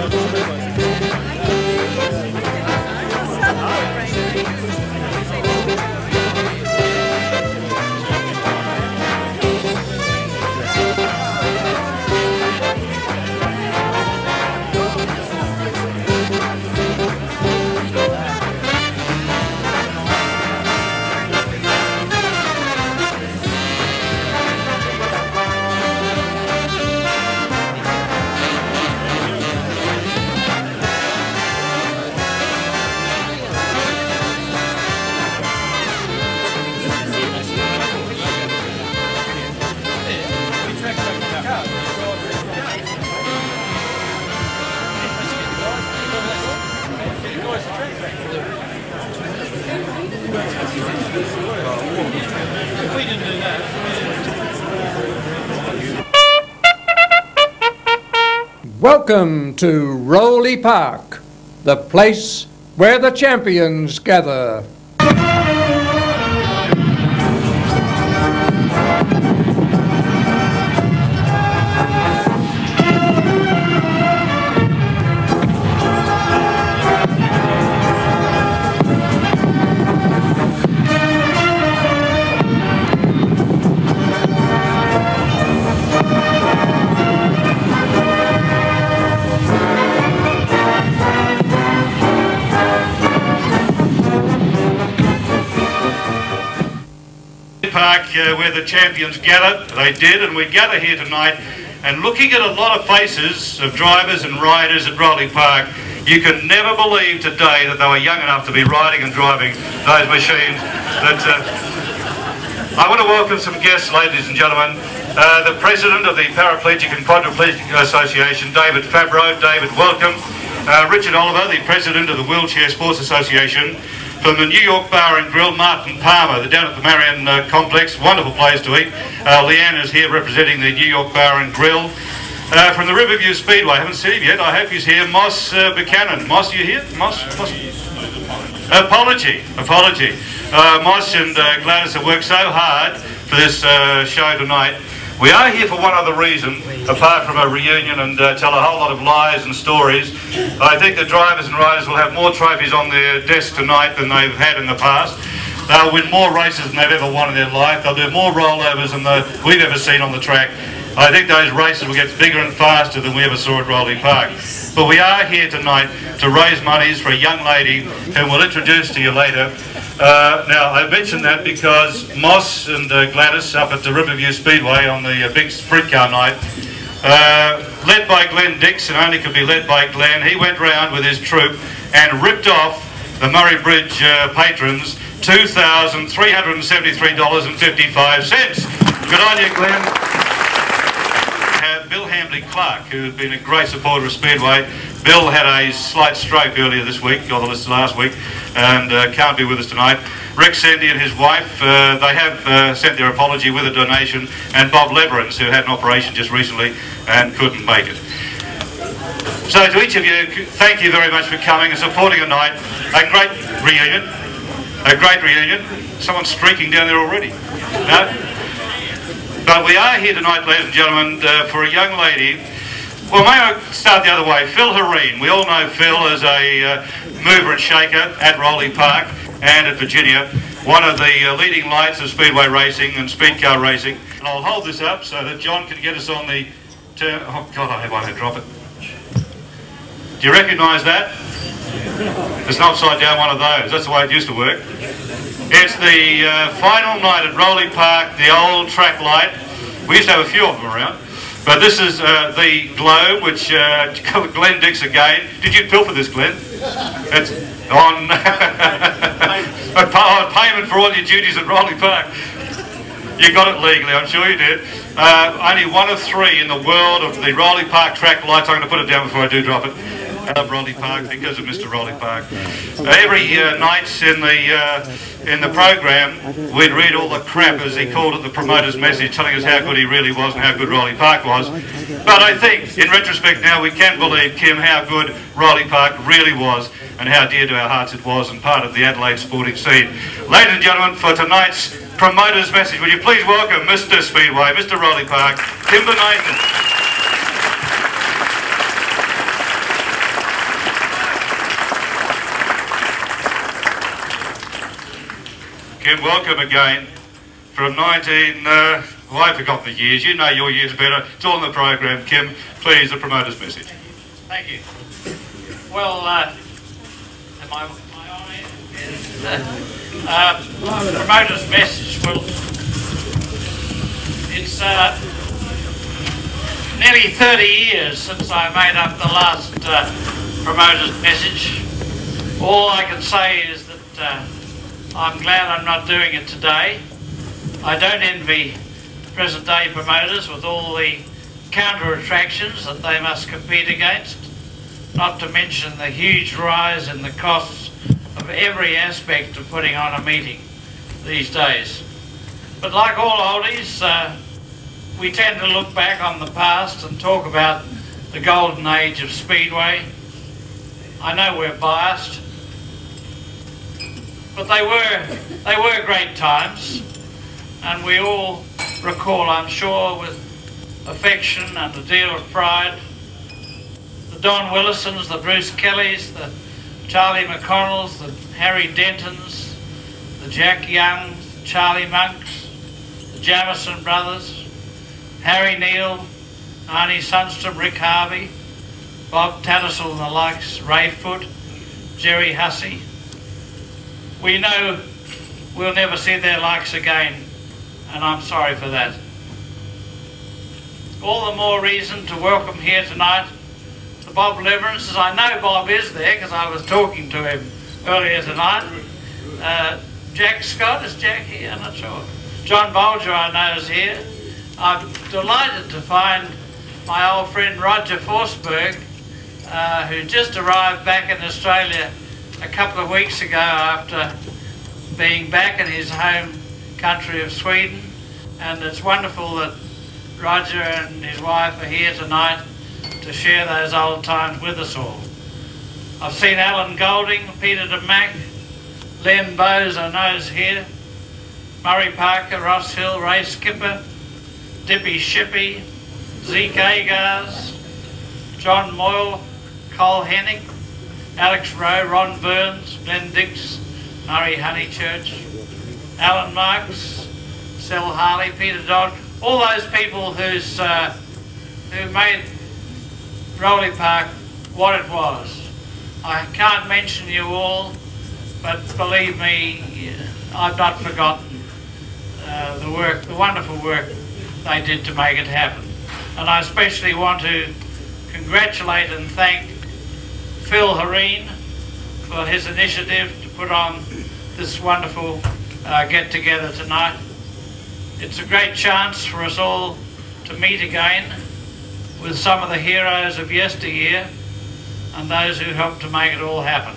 Welcome to Rowley Park, the place where the champions gather. Park where the champions gather. They did, and we gather here tonight, and looking at a lot of faces of drivers and riders at Rowley Park, you can never believe today that they were young enough to be riding and driving those machines. I want to welcome some guests, ladies and gentlemen. The President of the Paraplegic and Quadriplegic Association, David Fabro. David, welcome. Richard Oliver, the President of the Wheelchair Sports Association. From the New York Bar and Grill, Martin Palmer. They're down at the Marion Complex. Wonderful place to eat. Leanne is here representing the New York Bar and Grill. From the Riverview Speedway, I haven't seen him yet. I hope he's here. Moss Buchanan. Moss, are you here? Moss? Apology. Moss and Gladys have worked so hard for this show tonight. We are here for one other reason, apart from a reunion and tell a whole lot of lies and stories. I think the drivers and riders will have more trophies on their desk tonight than they've had in the past. They'll win more races than they've ever won in their life. They'll do more rollovers than we've ever seen on the track. I think those races will get bigger and faster than we ever saw at Rowley Park. But we are here tonight to raise monies for a young lady whom we'll introduce to you later. Now, I mentioned that because Moss and Gladys up at the Riverview Speedway on the big sprint car night, led by Glenn Dixon, only could be led by Glenn, he went round with his troop and ripped off the Murray Bridge patrons $2,373.55. Good on you, Glenn. Bill Hambley-Clark, who has been a great supporter of Speedway. Bill had a slight stroke earlier this week, or last week, and can't be with us tonight. Rick Sandy and his wife, they have sent their apology with a donation, and Bob Leverance, who had an operation just recently and couldn't make it. So to each of you, thank you very much for coming and supporting tonight. A great reunion. Someone's streaking down there already. No? But we are here tonight, ladies and gentlemen, for a young lady. Well, may I start the other way? Phil Hareen. We all know Phil as a mover and shaker at Rowley Park and at Virginia. One of the leading lights of Speedway racing and speed car racing. And I'll hold this up so that John can get us on the turn. Oh, God, I hope I don't drop it. Do you recognise that? It's an upside down one of those. That's the way it used to work. It's the final night at Rowley Park, the old track light. We used to have a few of them around. But this is the globe, which Glenn Dix again. Did you pilfer this, Glenn? It's on payment for all your duties at Rowley Park. You got it legally, I'm sure you did. Only one of three in the world of the Rowley Park track lights. I'm going to put it down before I do drop it. I love Rowley Park because of Mr. Rowley Park. Every night in the program, we'd read all the crap, as he called it, the promoter's message, telling us how good he really was and how good Rowley Park was. But I think, in retrospect now, we can believe, Kim, how good Rowley Park really was and how dear to our hearts it was and part of the Adelaide sporting scene. Ladies and gentlemen, for tonight's promoter's message, would you please welcome Mr. Speedway, Mr. Rowley Park, Kimber Nathan. Kim, welcome again from 19... well, I've forgotten the years. You know your years better. It's all in the program, Kim. Please, the promoter's message. Thank you. Well, am I on air? Promoter's message. Well, it's nearly 30 years since I made up the last promoter's message. All I can say is that I'm glad I'm not doing it today. I don't envy present day promoters with all the counter attractions that they must compete against, not to mention the huge rise in the costs of every aspect of putting on a meeting these days. But like all oldies, we tend to look back on the past and talk about the golden age of Speedway. I know we're biased, but they were great times, and we all recall, I'm sure, with affection and a deal of pride, the Don Willisons, the Bruce Kellys, the Charlie McConnells, the Harry Dentons, the Jack Youngs, the Charlie Monks, the Jamison brothers, Harry Neal, Arnie Sundstrom, Rick Harvey, Bob Tattersall and the likes, Ray Foote, Jerry Hussey. We know we'll never see their likes again, and I'm sorry for that. All the more reason to welcome here tonight the Bob Leverances. I know Bob is there because I was talking to him earlier tonight. Jack Scott, is Jack here? I'm not sure. John Bolger I know is here. I'm delighted to find my old friend Roger Forsberg, who just arrived back in Australia a couple of weeks ago after being back in his home country of Sweden, and it's wonderful that Roger and his wife are here tonight to share those old times with us all. I've seen Alan Golding, Peter DeMack, Len Bowes I know is here, Murray Parker, Ross Hill, Ray Skipper, Dippy Shippey, Zeke Agars, John Moyle, Cole Hennig, Alex Rowe, Ron Burns, Glenn Dix, Murray Honeychurch, Alan Marks, Sel Harley, Peter Dodd, all those people who made Rowley Park what it was. I can't mention you all, but believe me, I've not forgotten the wonderful work they did to make it happen. And I especially want to congratulate and thank Phil Hareen for his initiative to put on this wonderful get-together tonight. It's a great chance for us all to meet again with some of the heroes of yesteryear and those who helped to make it all happen.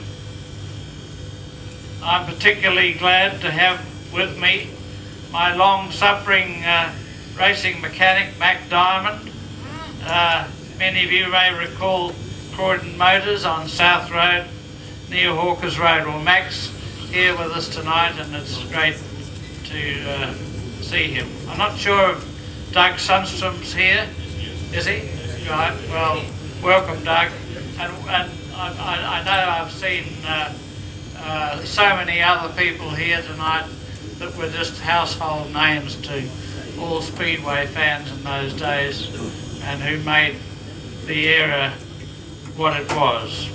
I'm particularly glad to have with me my long-suffering racing mechanic, Mac Diamond. Many of you may recall Croydon Motors on South Road near Hawkers Road. Well, Mac's here with us tonight, and it's great to see him. I'm not sure if Doug Sundstrom's here. Is he? Right. Well, welcome, Doug. And I know I've seen so many other people here tonight that were just household names to all Speedway fans in those days, and who made the era what it was.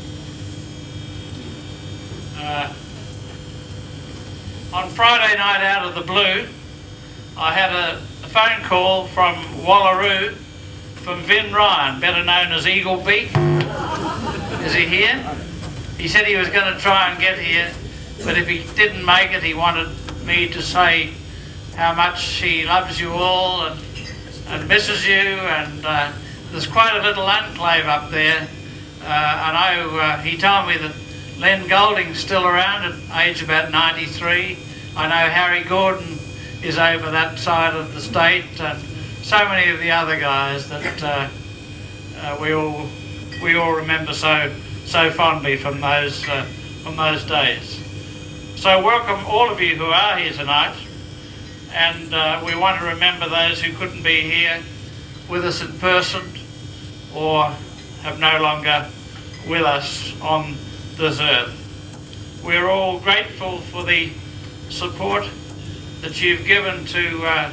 On Friday night, out of the blue, I had a phone call from Wallaroo from Vin Ryan, better known as Eagle Beak. Is he here? He said he was going to try and get here, but if he didn't make it, he wanted me to say how much he loves you all and misses you, and there's quite a little enclave up there. I know he told me that Len Golding's still around at age about 93. I know Harry Gordon is over that side of the state, and so many of the other guys that we all remember so fondly from those days. So welcome all of you who are here tonight, and we want to remember those who couldn't be here with us in person or have no longer with us on this earth. We're all grateful for the support that you've given to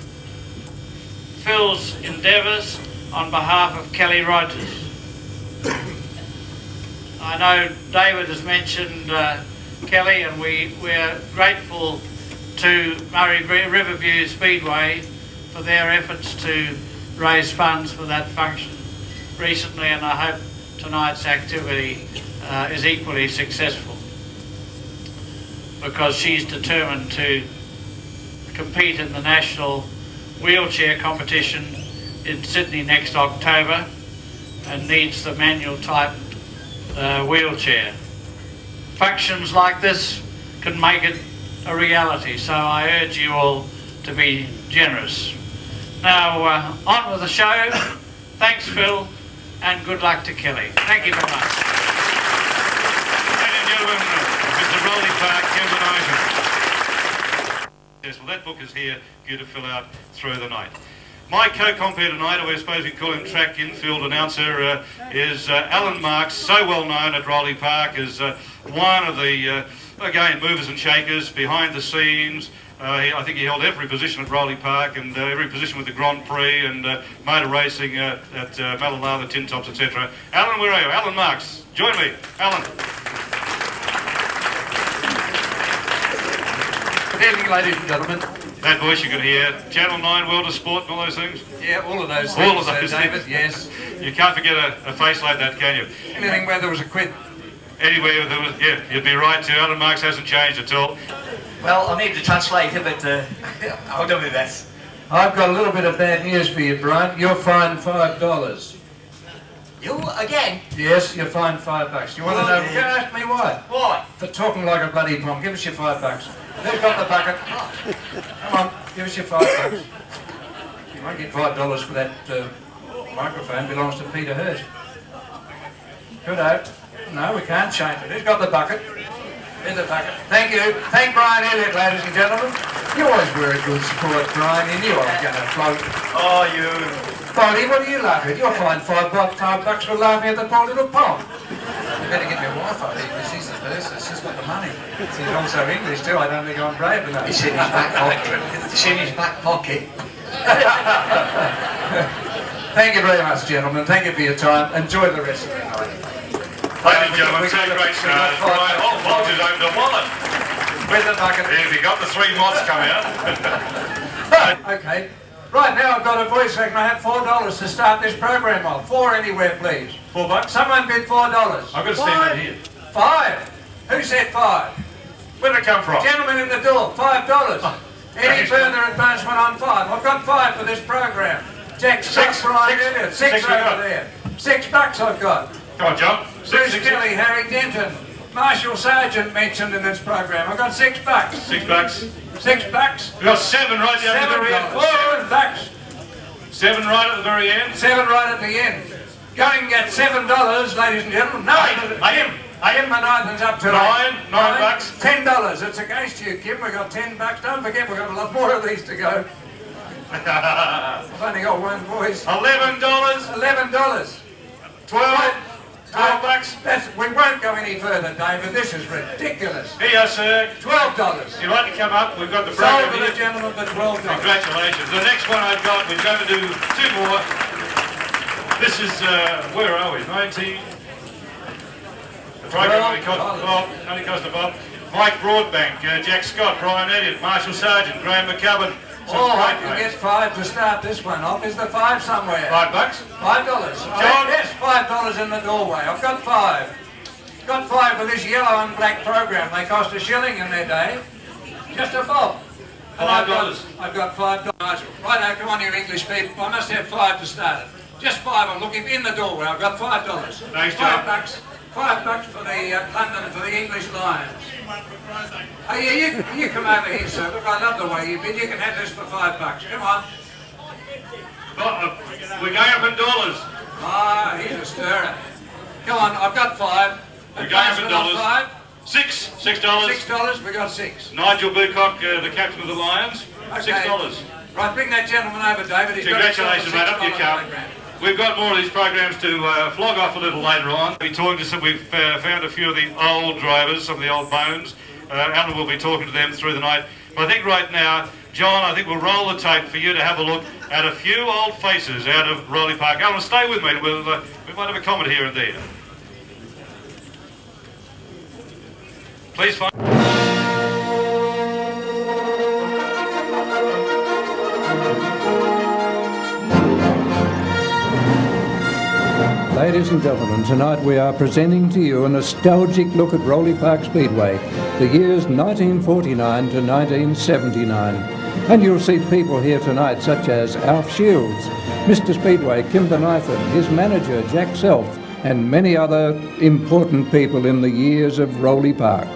Phil's endeavours on behalf of Kelly Rogers. I know David has mentioned Kelly, and we're grateful to Murray Riverview Speedway for their efforts to raise funds for that function recently, and I hope tonight's activity is equally successful, because she's determined to compete in the national wheelchair competition in Sydney next October and needs the manual type wheelchair. Functions like this can make it a reality, so I urge you all to be generous. Now, on with the show. Thanks, Phil, and good luck to Kelly. Thank you very much. Ladies and gentlemen, Mr. Rowley Park, Kemper. Yes, well, that book is here for you to fill out through the night. My co-compere tonight, or I suppose we call him track infield announcer, is Alan Marks, so well known at Rowley Park as one of the, again, movers and shakers behind the scenes. I think he held every position at Rowley Park and every position with the Grand Prix and motor racing at Malala, the Tin Tops, etc. Alan, where are you? Alan Marks, join me. Alan. Good evening, ladies and gentlemen. That voice you can hear. Channel 9, World of Sport and all those things? Yeah, all of those things, all of those David, things. yes. You can't forget a face like that, can you? Anything where there was a quid. Anywhere there was, yeah, you'd be right too. Alan Marks hasn't changed at all. Well, I need to translate it, but I'll do my best. I've got a little bit of bad news for you, Brian. You're fined $5. You again? Yes, you're fined $5. You want to know? Bloody- You ask me why? Why? For talking like a bloody bomb. Give us your $5. Who's got the bucket? Come on, give us your $5. You won't get $5 for that microphone. Belongs to Peter Hurst. Good out. No, we can't change it. Who's got the bucket? Here's the bucket. Thank you. Thank Brian Elliott, ladies and gentlemen. You always were a good sport, Brian. You knew I was going to float. Oh, you. Bodie, what are you laughing at? You're fined $5 for laughing at the poor little pond. You better get your wife up here, because she's the person. She's got the money. She's also English too. I don't think I'm brave enough. It's in his back pocket. It's in his back pocket. Thank you very much, gentlemen. Thank you for your time. Enjoy the rest of the night. Ladies and gentlemen, two great stars. Brian Walters owned a wallet. Where's the bucket? If you got the 3 moths come out. Okay. Right now I've got a voice act and I have $4 to start this program off. 4 anywhere, please. $4? Someone bid $4. I've got to stand over here. 5? Who said 5? Where did it come from? Gentleman in the door, $5. Any thanks. further advancement on 5? I've got 5 for this program. Jack, 6, Brian Elliott, 6 over there. $6 I've got. Come on, John. Bruce Kelly, Harry Denton, Marshall Sargent mentioned in this program. I've got $6. $6. $6. We've got 7 right down at the very end. $7. 7 right at the very end. 7 right at the end. Going to get $7, ladies and gentlemen. No, Kim Menathan's up to $9. $10. It's against you, Kim. We've got $10. Don't forget, we've got a lot more of these to go. I've only got one voice. $11. $11. 12. $12. We won't go any further, David. This is ridiculous. Here, sir. $12. If you'd like to come up, we've got the Sold program for the here. gentleman for $12. Congratulations. The next one I've got, we're going to do 2 more. This is, where are we? 19. The program only cost a bob. Mike Broadbank, Jack Scott, Brian Elliott, Marshall Sargent, Graham McCubbin. Oh, I can get 5 to start this one off. Is the 5 somewhere? $5? $5. John? Yes, $5 in the doorway. I've got 5. Got 5 for this yellow and black program. They cost a shilling in their day. Just a bob. And $5. I've got $5. Right now, come on, you English people. I must have 5 to start it. Just 5. I'm looking in the doorway. I've got $5. Thanks, John. $5. $5 for the London for the English Lions. Oh, yeah, you come over here, sir. Look, I love the way you bid. You can have this for $5. Come on. We're going up in dollars. Ah, he's a stirrer. Come on, I've got 5. We're going up in dollars. 5. $6. $6. We got 6. Nigel Bucock, the captain of the Lions. Okay. $6. Right, bring that gentleman over, David. He's Congratulations, mate. got Up you come. We've got more of these programs to flog off a little later on. We've talked to some, we've found a few of the old drivers, some of the old bones. Alan will be talking to them through the night. But I think right now, John, I think we'll roll the tape for you to have a look at a few old faces out of Rowley Park. Alan, stay with me. We might have a comment here and there. Please find... Ladies and gentlemen, tonight we are presenting to you a nostalgic look at Rowley Park Speedway, the years 1949 to 1979. And you'll see people here tonight such as Alf Shields, Mr. Speedway, Kim Benithan, his manager Jack Self, and many other important people in the years of Rowley Park.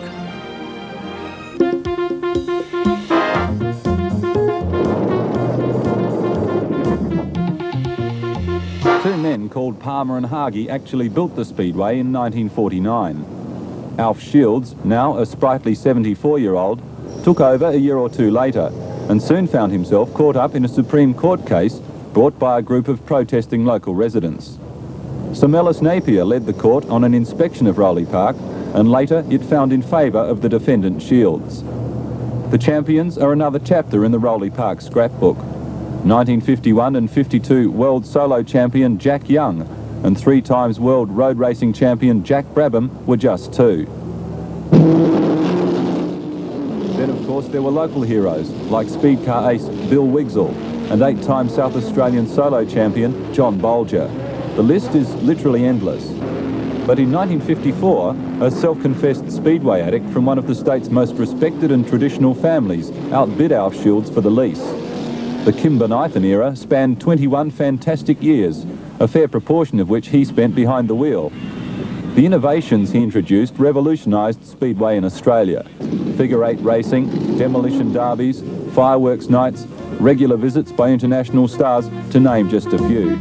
Two men called Palmer and Hargey actually built the Speedway in 1949. Alf Shields, now a sprightly 74-year-old, took over a year or two later and soon found himself caught up in a Supreme Court case brought by a group of protesting local residents. Sir Mellis Napier led the court on an inspection of Rowley Park, and later it found in favour of the defendant Shields. The champions are another chapter in the Rowley Park scrapbook. 1951 and 52 world solo champion Jack Young and 3 times world road racing champion Jack Brabham were just 2. Then of course there were local heroes like speed car ace Bill Wigsell and 8-time South Australian solo champion John Bolger. The list is literally endless. But in 1954, a self-confessed speedway addict from one of the state's most respected and traditional families outbid Alf Shields for the lease. The Kim Benithan era spanned 21 fantastic years, a fair proportion of which he spent behind the wheel. The innovations he introduced revolutionised speedway in Australia. Figure-8 racing, demolition derbies, fireworks nights, regular visits by international stars, to name just a few.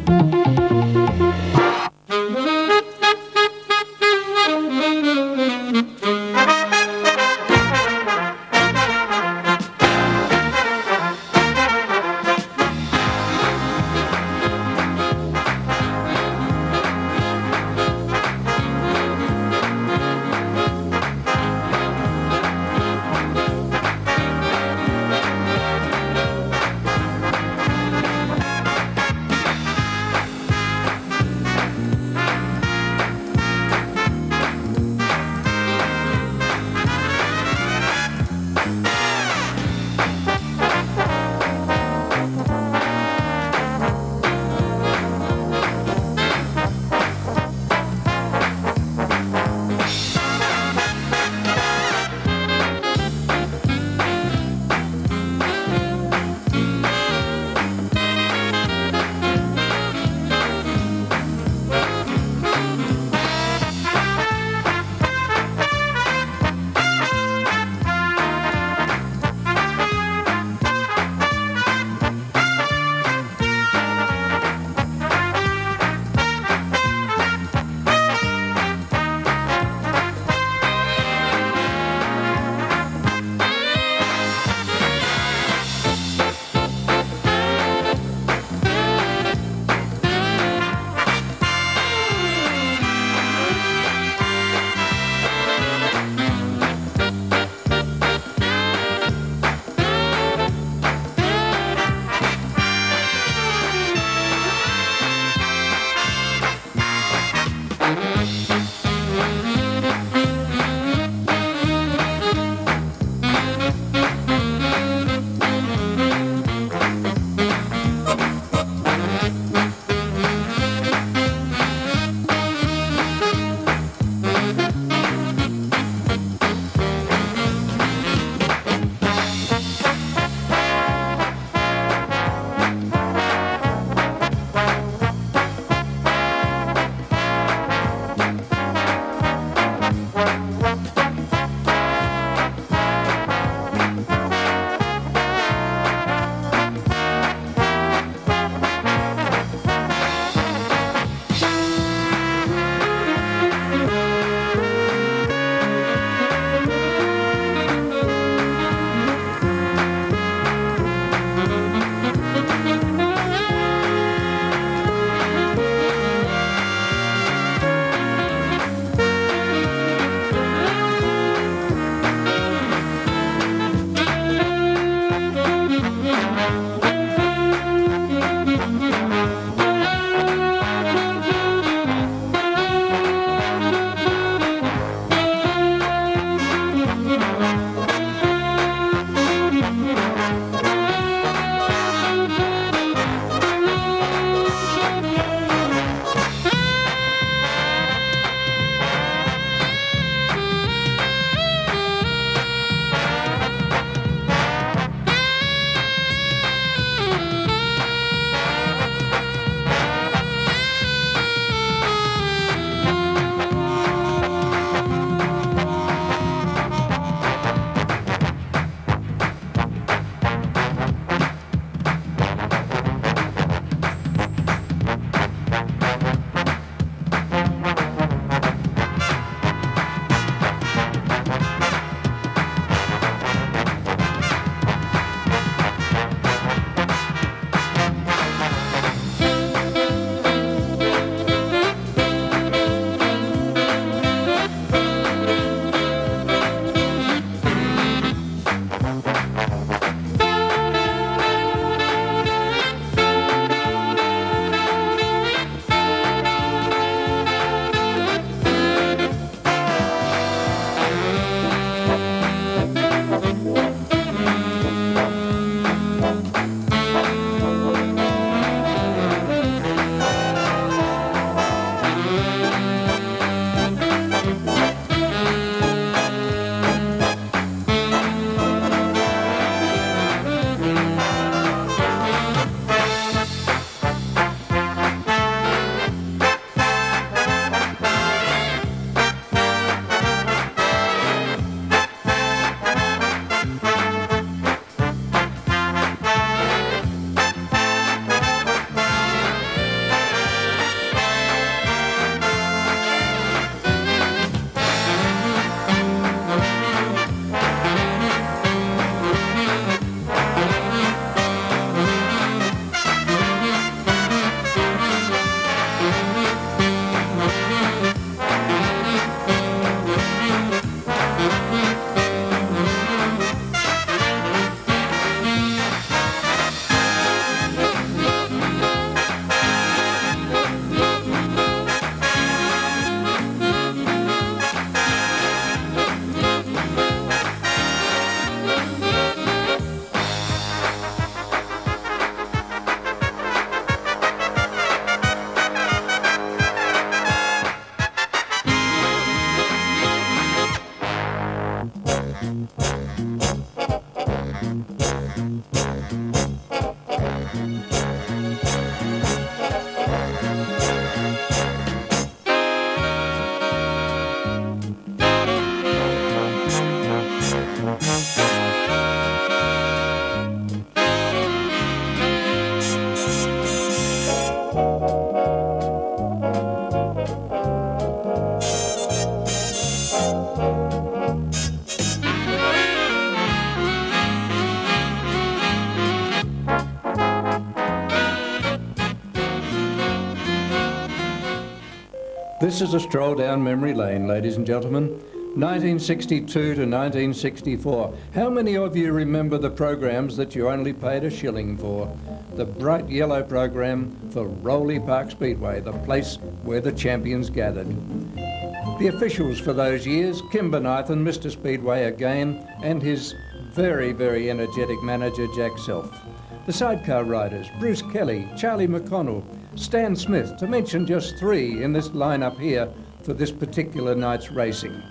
This is a stroll down memory lane, ladies and gentlemen. 1962 to 1964. How many of you remember the programs that you only paid a shilling for? The bright yellow program for Rowley Park Speedway, the place where the champions gathered. The officials for those years, Kim Benithan, Mr. Speedway again, and his very, very energetic manager, Jack Self. The sidecar riders, Bruce Kelly, Charlie McConnell, Stan Smith, to mention just three in this lineup here for this particular night's racing.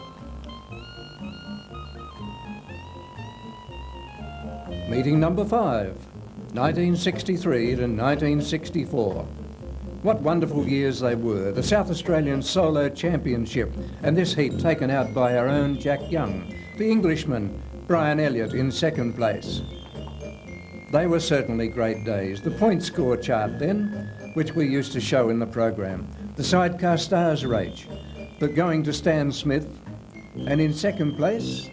Meeting number 5, 1963 to 1964. What wonderful years they were. The South Australian Solo Championship, and this heat taken out by our own Jack Young. The Englishman, Brian Elliott, in second place. They were certainly great days. The point score chart then, which we used to show in the program. The Sidecar Stars race, but going to Stan Smith, and in second place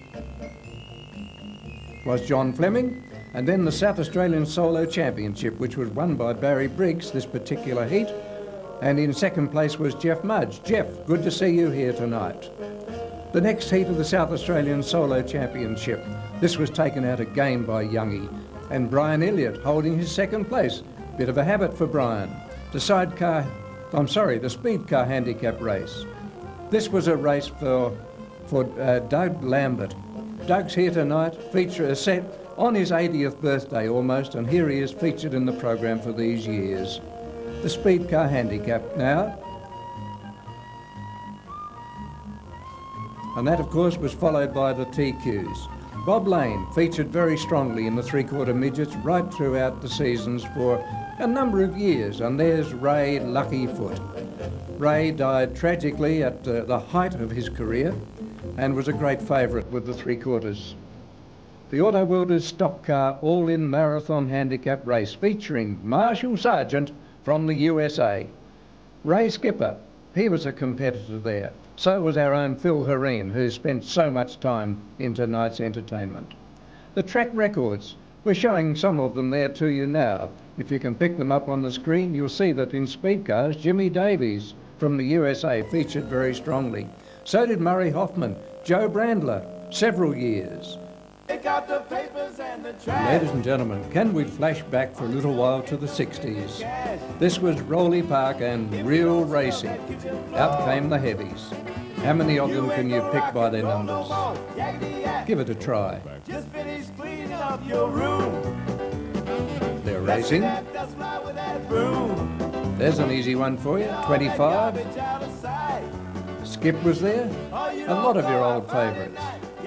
was John Fleming, and then the South Australian Solo Championship, which was won by Barry Briggs, this particular heat, and in second place was Jeff Mudge. Jeff, good to see you here tonight. The next heat of the South Australian Solo Championship, this was taken out again by Youngie, and Brian Elliott holding his second place. Bit of a habit for Brian. The the speed car handicap race. This was a race for Doug Lambert. Doug's here tonight, set on his 80th birthday almost, and here he is featured in the program for these years. The speed car handicap now. And that, of course, was followed by the TQs. Bob Lane featured very strongly in the three-quarter midgets right throughout the seasons for a number of years, and there's Ray Luckyfoot. Ray died tragically at the height of his career and was a great favourite with the three-quarters. The Auto Wielders Stock Car All-In Marathon Handicap Race featuring Marshall Sargent from the USA. Ray Skipper, he was a competitor there. So was our own Phil Hareen, who spent so much time in tonight's entertainment. The track records, we're showing some of them there to you now. If you can pick them up on the screen, you'll see that in speed cars, Jimmy Davies from the USA featured very strongly. So did Murray Hoffman, Joe Brandler, several years. Ladies and gentlemen, can we flash back for a little while to the 60s? This was Rowley Park and real racing. Out came the heavies. How many of them can you pick by their numbers? Give it a try. They're racing. There's an easy one for you, 25. Skip was there. A lot of your old favourites.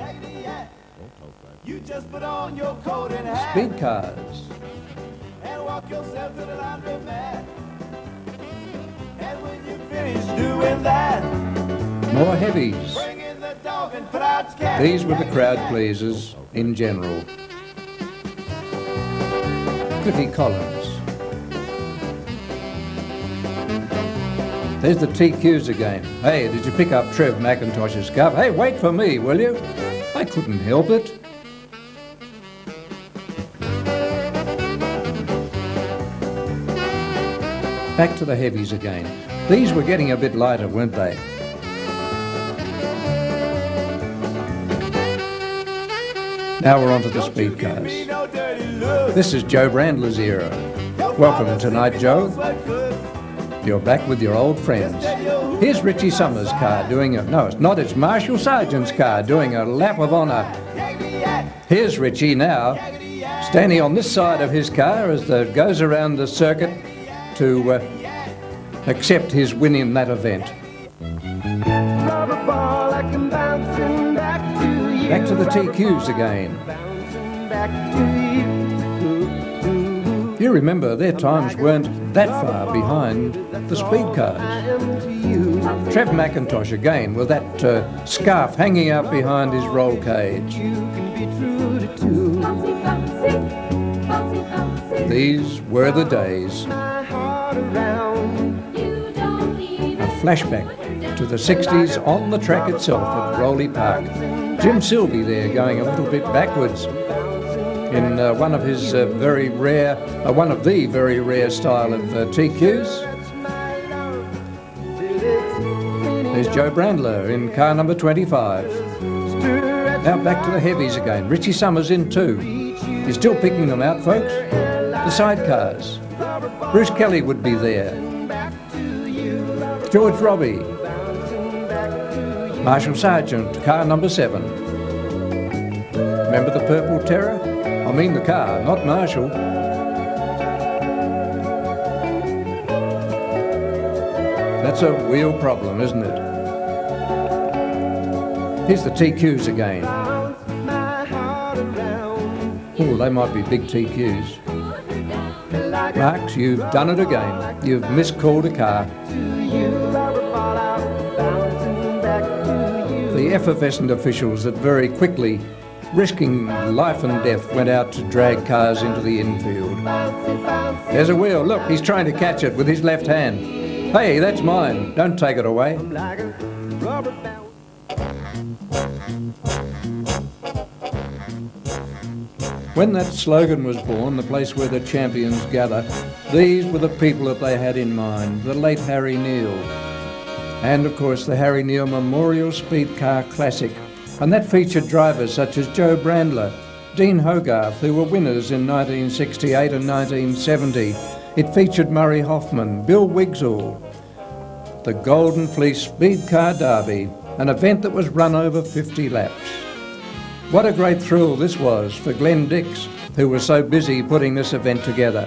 You just put on your coat and hat. Speed cars. And walk yourself to the laundromat. And when you finish doing that, more heavies. bring in the dog and put out cat. These were the crowd pleasers in general. Cliffy Collins. There's the TQs again. Hey, did you pick up Trev McIntosh's scarf? Hey, wait for me, will you? I couldn't help it. Back to the heavies again. These were getting a bit lighter, weren't they? Now we're on to the speed cars. This is Joe Brandler's era. Welcome tonight, Joe. You're back with your old friends. Here's Richie Summers' car doing a... No, it's not. It's Marshall Sargent's car doing a lap of honour. Here's Richie now, standing on this side of his car as it goes around the circuit to accept his win in that event. Back to the TQs again. You remember their times weren't that far behind the speed cars. Trev McIntosh again with that scarf hanging out behind his roll cage. These were the days. A flashback to the 60s on the track itself at Rowley Park. Jim Silby there going a little bit backwards in one of his very rare style of TQs. There's Joe Brandler in car number 25. Now back to the heavies again. Richie Summers in 2. He's still picking them out, folks. The sidecars. Bruce Kelly would be there. George Robbie. Marshall Sargent, car number 7. Remember the Purple Terror? I mean the car, not Marshall. That's a real problem, isn't it? Here's the TQs again. Oh, they might be big TQs. Marks, you've done it again. You've miscalled a car. The effervescent officials that very quickly, risking life and death, went out to drag cars into the infield. There's a wheel. Look, he's trying to catch it with his left hand. Hey, that's mine. Don't take it away. When that slogan was born, the place where the champions gather, these were the people that they had in mind. The late Harry Neal. And of course the Harry Neal Memorial Speed Car Classic. And that featured drivers such as Joe Brandler, Dean Hogarth, who were winners in 1968 and 1970. It featured Murray Hoffman, Bill Wigzall. The Golden Fleece Speed Car Derby, an event that was run over 50 laps. What a great thrill this was for Glenn Dix, who was so busy putting this event together.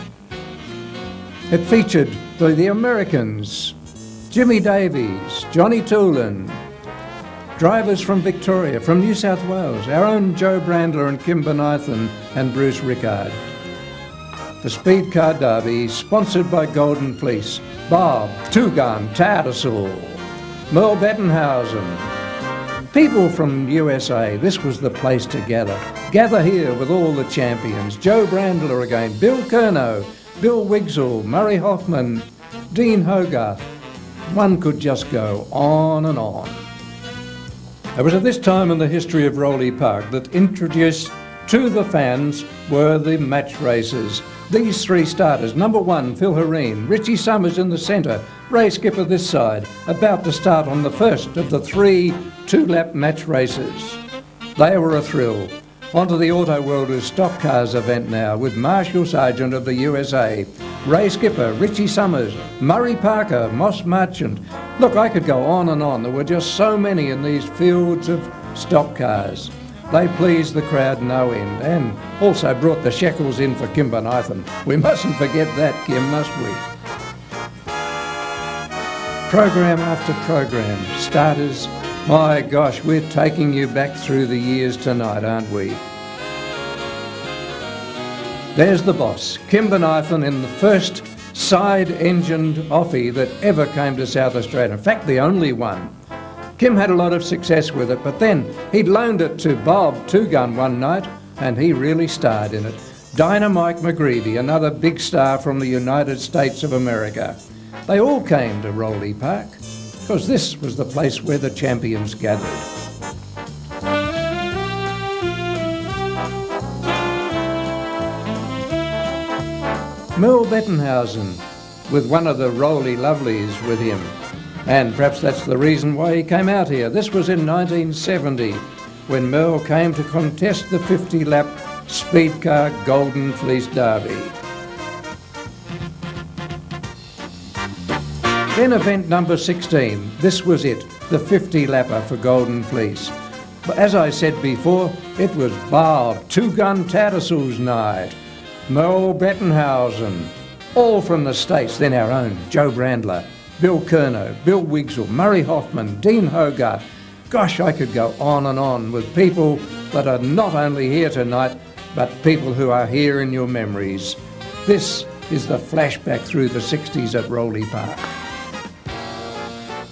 It featured the Americans, Jimmy Davies, Johnny Toolin, drivers from Victoria, from New South Wales, our own Joe Brandler and Kim Benithan and Bruce Rickard. The Speed Car Derby, sponsored by Golden Fleece, Bob, Tugan, Tattersall, Merle Bettenhausen. People from USA, this was the place to gather. Gather here with all the champions. Joe Brandler again, Bill Curnow, Bill Wigzall, Murray Hoffman, Dean Hogarth. One could just go on and on. It was at this time in the history of Rowley Park that introduced to the fans were the match races. These 3 starters, number 1, Phil Hareen, Richie Summers in the centre, Ray Skipper this side, about to start on the first of the 3 2-lap match races. They were a thrill. Onto the Auto Worlders Stock Cars event now with Marshall Sargent of the USA, Ray Skipper, Richie Summers, Murray Parker, Moss Marchant. Look, I could go on and on. There were just so many in these fields of stock cars. They pleased the crowd no end and also brought the shekels in for Kim Benithan. We mustn't forget that, Kim, must we? Program after program, starters. My gosh, we're taking you back through the years tonight, aren't we? There's the boss, Kim Benithan, in the first side-engined Offie that ever came to South Australia. In fact, the only one. Kim had a lot of success with it, but then he'd loaned it to Bob Two-Gun one night, and he really starred in it. Dynamite McGreevy, another big star from the United States of America. They all came to Rowley Park, because this was the place where the champions gathered. Merle Bettenhausen, with one of the Rowley Lovelies with him. And perhaps that's the reason why he came out here. This was in 1970, when Merle came to contest the 50-lap Speed Car Golden Fleece Derby. Then event number 16, this was it, the 50-lapper for Golden Fleece. But as I said before, it was Bob Two-Gun Tattersall's night, Merle Bettenhausen, all from the States, then our own Joe Brandler, Bill Curnow, Bill Wigzall, Murray Hoffman, Dean Hogarth. Gosh, I could go on and on with people that are not only here tonight, but people who are here in your memories. This is the flashback through the 60s at Rowley Park.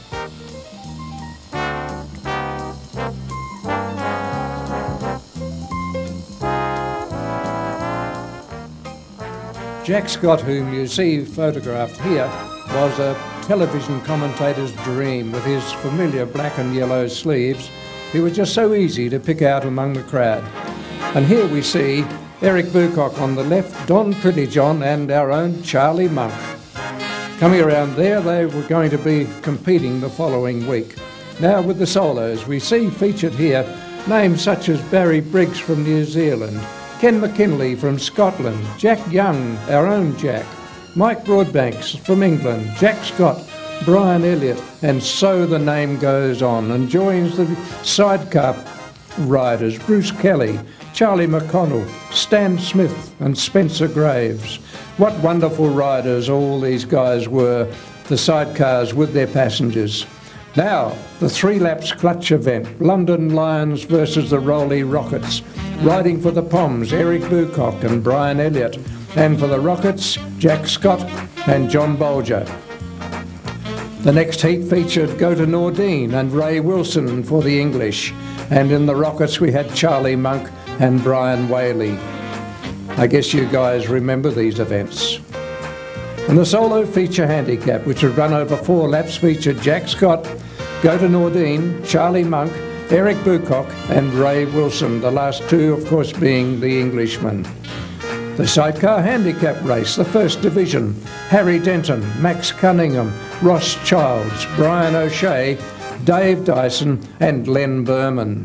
Jack Scott, whom you see photographed here, was a television commentator's dream with his familiar black and yellow sleeves. He was just so easy to pick out among the crowd. And here we see Eric Bucock on the left, Don Prettyjohn and our own Charlie Monk. Coming around there, they were going to be competing the following week. Now with the solos, we see featured here names such as Barry Briggs from New Zealand, Ken McKinley from Scotland, Jack Young, our own Jack, Mike Broadbanks from England, Jack Scott, Brian Elliott, and so the name goes on, and joins the sidecar riders Bruce Kelly, Charlie McConnell, Stan Smith and Spencer Graves. What wonderful riders all these guys were, the sidecars with their passengers. Now, the 3 laps clutch event, London Lions versus the Rowley Rockets. Riding for the Poms, Eric Bucock and Brian Elliott, and for the Rockets, Jack Scott and John Bolger. The next heat featured Go to Nordine and Ray Wilson for the English, and in the Rockets we had Charlie Monk and Brian Whaley. I guess you guys remember these events. And the solo feature handicap, which would run over 4 laps, featured Jack Scott, Go to Nordine, Charlie Monk, Eric Bucock and Ray Wilson, the last 2 of course being the Englishmen. The sidecar handicap race, the first division, Harry Denton, Max Cunningham, Ross Childs, Brian O'Shea, Dave Dyson and Len Berman.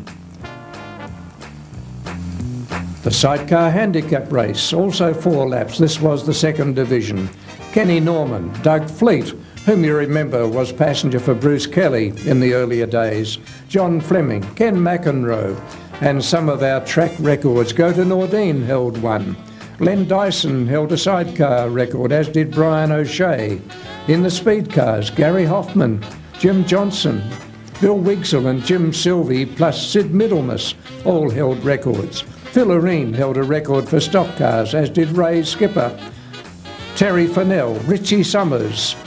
The sidecar handicap race, also 4 laps, this was the second division. Kenny Norman, Doug Fleet, whom you remember was passenger for Bruce Kelly in the earlier days, John Fleming, Ken McEnroe, and some of our track records. Go to Nordine held 1. Len Dyson held a sidecar record, as did Brian O'Shea. In the speed cars, Gary Hoffman, Jim Johnson, Bill Wigsell and Jim Sylvie, plus Sid Middlemas, all held records. Phil Arene held a record for stock cars, as did Ray Skipper, Terry Fennell, Richie Summers.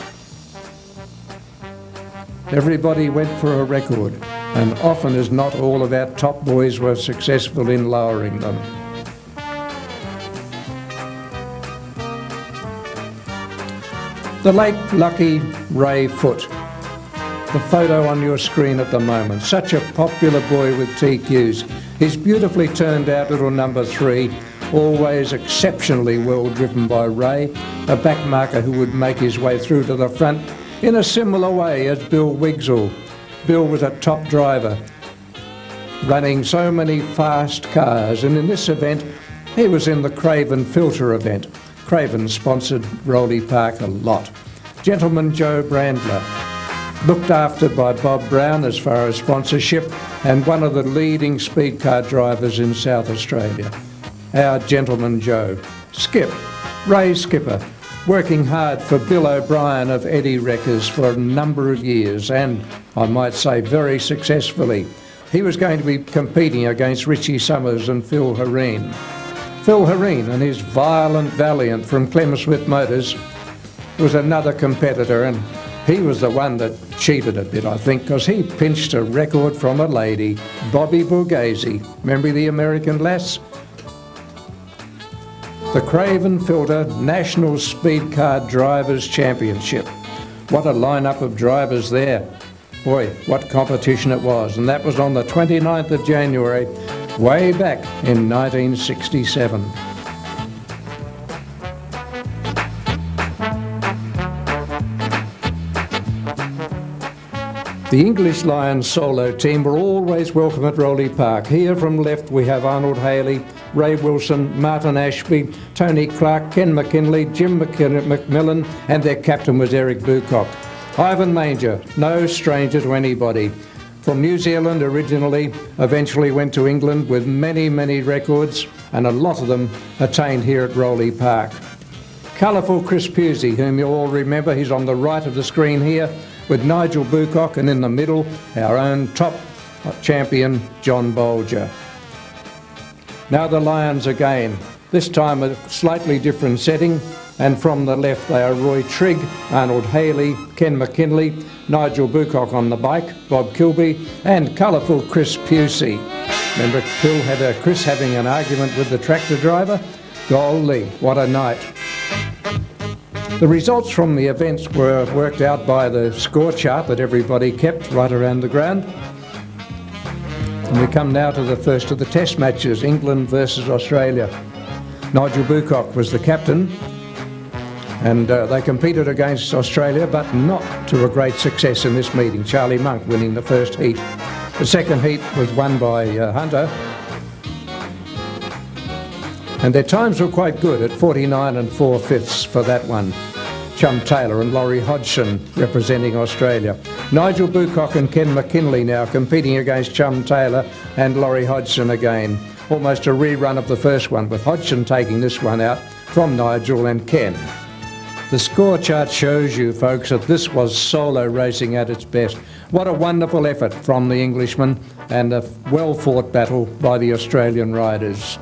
Everybody went for a record, and often as not all of our top boys were successful in lowering them. The late lucky Ray Foote, the photo on your screen at the moment, such a popular boy with TQs. His beautifully turned out little number 3, always exceptionally well driven by Ray, a backmarker who would make his way through to the front in a similar way as Bill Wigsell. Bill was a top driver, running so many fast cars, and in this event he was in the Craven Filter event. Craven sponsored Rowley Park a lot. Gentleman Joe Brandler, looked after by Bob Brown as far as sponsorship, and one of the leading speed car drivers in South Australia. Our Gentleman Joe. Skip, Ray Skipper, working hard for Bill O'Brien of Eddie Wreckers for a number of years, and I might say very successfully. He was going to be competing against Richie Summers and Phil Hareen. Phil Hareen and his Violent Valiant from Clemsworth Motors was another competitor, and he was the one that cheated a bit, I think, because he pinched a record from a lady, Bobby Borghese. Remember the American lass? The Craven Filter National Speed Car Drivers Championship. What a lineup of drivers there. Boy, what competition it was. And that was on the 29th of January, way back in 1967. The English Lions solo team were always welcome at Rowley Park. Here from left we have Arnold Haley, Ray Wilson, Martin Ashby, Tony Clark, Ken McKinley, Jim McMillan, and their captain was Eric Bucock. Ivan Manger, no stranger to anybody. From New Zealand originally, eventually went to England with many, many records, and a lot of them attained here at Rowley Park. Colourful Chris Pusey, whom you all remember, he's on the right of the screen here, with Nigel Bucock, and in the middle, our own top champion, John Bolger. Now the Lions again, this time a slightly different setting, and from the left they are Roy Trigg, Arnold Haley, Ken McKinley, Nigel Bucock on the bike, Bob Kilby, and colourful Chris Pusey. Remember Chris having an argument with the tractor driver? Golly, what a night. The results from the events were worked out by the score chart that everybody kept right around the ground. And we come now to the first of the test matches, England versus Australia. Nigel Bucock was the captain, and they competed against Australia, but not to a great success in this meeting. Charlie Monk winning the first heat. The second heat was won by Hunter, and their times were quite good at 49 and 4/5 for that one. Chum Taylor and Laurie Hodgson representing Australia. Nigel Bucock and Ken McKinley now competing against Chum Taylor and Laurie Hodgson again. Almost a rerun of the first one, with Hodgson taking this one out from Nigel and Ken. The score chart shows you, folks, that this was solo racing at its best. What a wonderful effort from the Englishmen, and a well-fought battle by the Australian riders.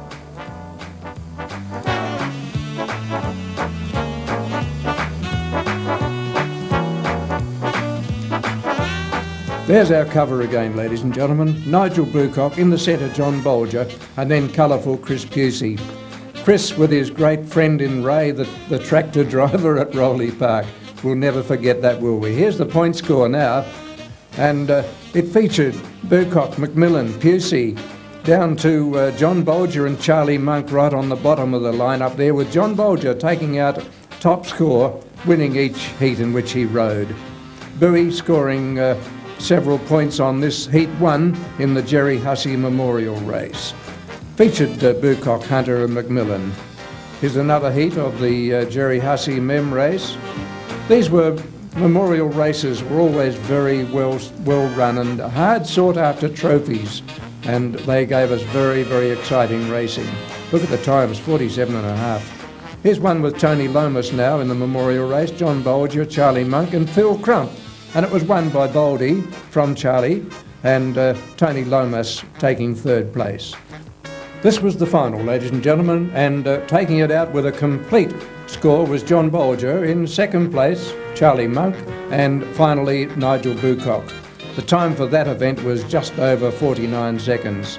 There's our cover again, ladies and gentlemen. Nigel Bucock, in the centre John Bolger, and then colourful Chris Pusey. Chris with his great friend in Ray, the tractor driver at Rowley Park. We'll never forget that, will we? Here's the point score now, and it featured Bucock, McMillan, Pusey, down to John Bolger and Charlie Monk right on the bottom of the line up there, with John Bolger taking out top score, winning each heat in which he rode. Bowie scoring several points on this Heat 1 in the Jerry Hussey Memorial Race. Featured Bucock, Hunter and McMillan. Here's another heat of the Jerry Hussey Mem Race. These were memorial races, were always very well run and hard sought after trophies, and they gave us very, very exciting racing. Look at the times, 47.5. Here's one with Tony Lomas now in the memorial race, John Bolger, Charlie Monk and Phil Crump. And it was won by Baldy from Charlie, and Tony Lomas taking third place. This was the final, ladies and gentlemen, and taking it out with a complete score was John Bolger. In second place, Charlie Monk, and finally Nigel Bucock. The time for that event was just over 49 seconds.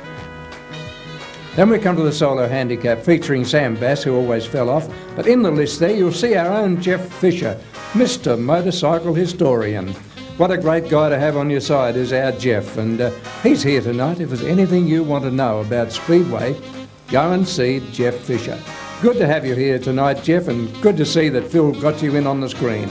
Then we come to the solo handicap, featuring Sam Bass, who always fell off. But in the list there, you'll see our own Jeff Fisher, Mr. Motorcycle Historian. What a great guy to have on your side is our Jeff, and he's here tonight. If there's anything you want to know about Speedway, go and see Jeff Fisher. Good to have you here tonight, Jeff, and good to see that Phil got you in on the screen.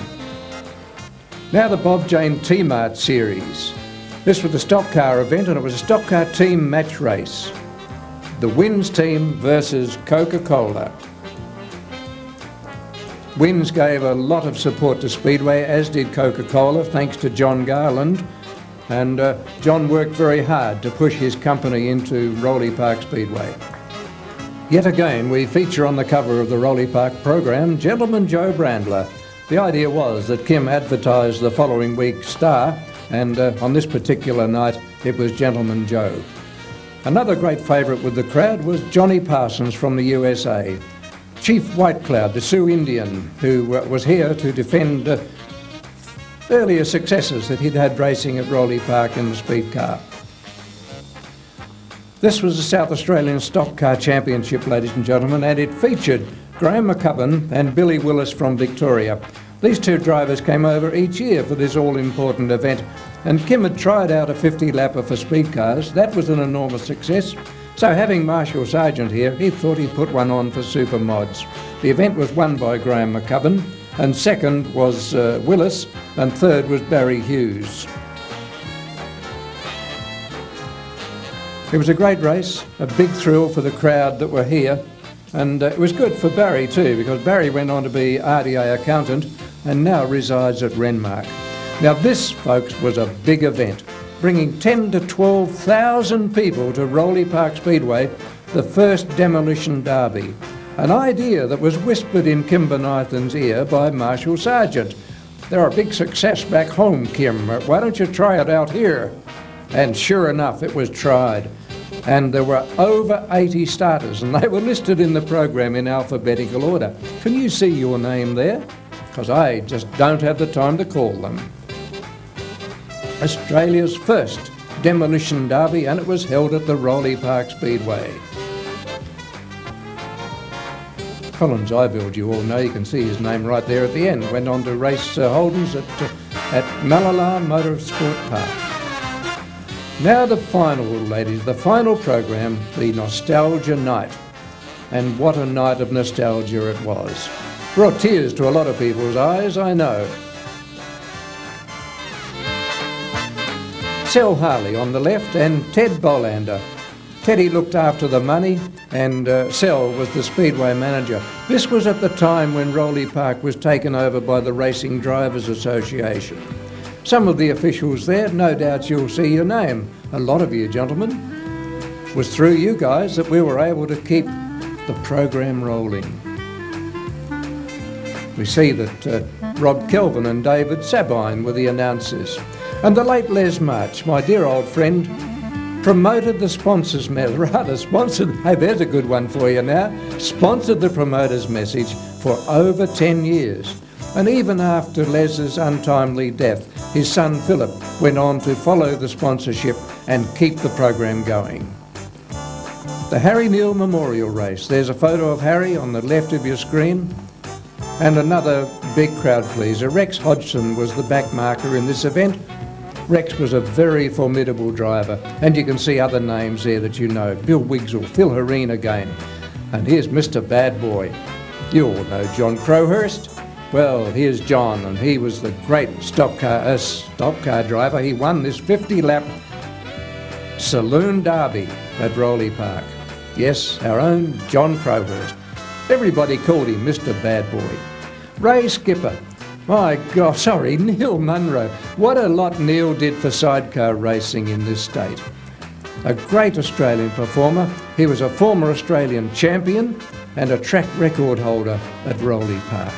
Now the Bob Jane T-Mart Series. This was the stock car event, and it was a stock car team match race. The Wins team versus Coca-Cola. Wins gave a lot of support to Speedway, as did Coca-Cola, thanks to John Garland. And John worked very hard to push his company into Rowley Park Speedway. Yet again, we feature on the cover of the Rowley Park program, Gentleman Joe Brandler. The idea was that Kim advertised the following week's star, and on this particular night, it was Gentleman Joe. Another great favourite with the crowd was Johnny Parsons from the USA. Chief White Cloud, the Sioux Indian, who was here to defend earlier successes that he'd had racing at Rowley Park in the speed car. This was the South Australian Stock Car Championship, ladies and gentlemen, and it featured Graham McCubbin and Billy Willis from Victoria. These two drivers came over each year for this all-important event, and Kim had tried out a 50-lapper for speed cars. That was an enormous success. So having Marshall Sargent here, he thought he'd put one on for super mods. The event was won by Graham McCubbin, and second was Willis, and third was Barry Hughes. It was a great race, a big thrill for the crowd that were here, and it was good for Barry too, because Barry went on to be RDA accountant and now resides at Renmark. Now this, folks, was a big event, bringing 10 to 12,000 people to Rowley Park Speedway, the first demolition derby. An idea that was whispered in Kim Benithan's ear by Marshall Sargent. They're a big success back home, Kim. Why don't you try it out here? And sure enough, it was tried. And there were over 80 starters, and they were listed in the program in alphabetical order. Can you see your name there? Because I just don't have the time to call them. Australia's first demolition derby, and it was held at the Rowley Park Speedway. Collins Ifield, you all know, you can see his name right there at the end. Went on to race Holdens at Malala Motorsport Park. Now the final, ladies, the final program, the Nostalgia Night. And what a night of nostalgia it was. Brought tears to a lot of people's eyes, I know. Sel Harley on the left and Ted Bolander. Teddy looked after the money and Sel was the Speedway manager. This was at the time when Rowley Park was taken over by the Racing Drivers Association. Some of the officials there, no doubt you'll see your name, a lot of you gentlemen. It was through you guys that we were able to keep the program rolling. We see that Rob Kelvin and David Sabine were the announcers. And the late Les March, my dear old friend, promoted the sponsors, hey, there's a good one for you now, sponsored the promoter's message for over 10 years. And even after Les's untimely death, his son Philip went on to follow the sponsorship and keep the program going. The Harry Neal Memorial Race. There's a photo of Harry on the left of your screen. And another big crowd pleaser. Rex Hodgson was the back marker in this event. Rex was a very formidable driver, and you can see other names there that you know. Bill Wigsell, Phil Hareen again. And here's Mr. Bad Boy. You all know John Crowhurst. Well, here's John, and he was the great stock car driver. He won this 50-lap Saloon Derby at Rowley Park. Yes, our own John Crowhurst. Everybody called him Mr. Bad Boy. Ray Skipper. My God, sorry, Neil Munro. What a lot Neil did for sidecar racing in this state. A great Australian performer. He was a former Australian champion and a track record holder at Rowley Park.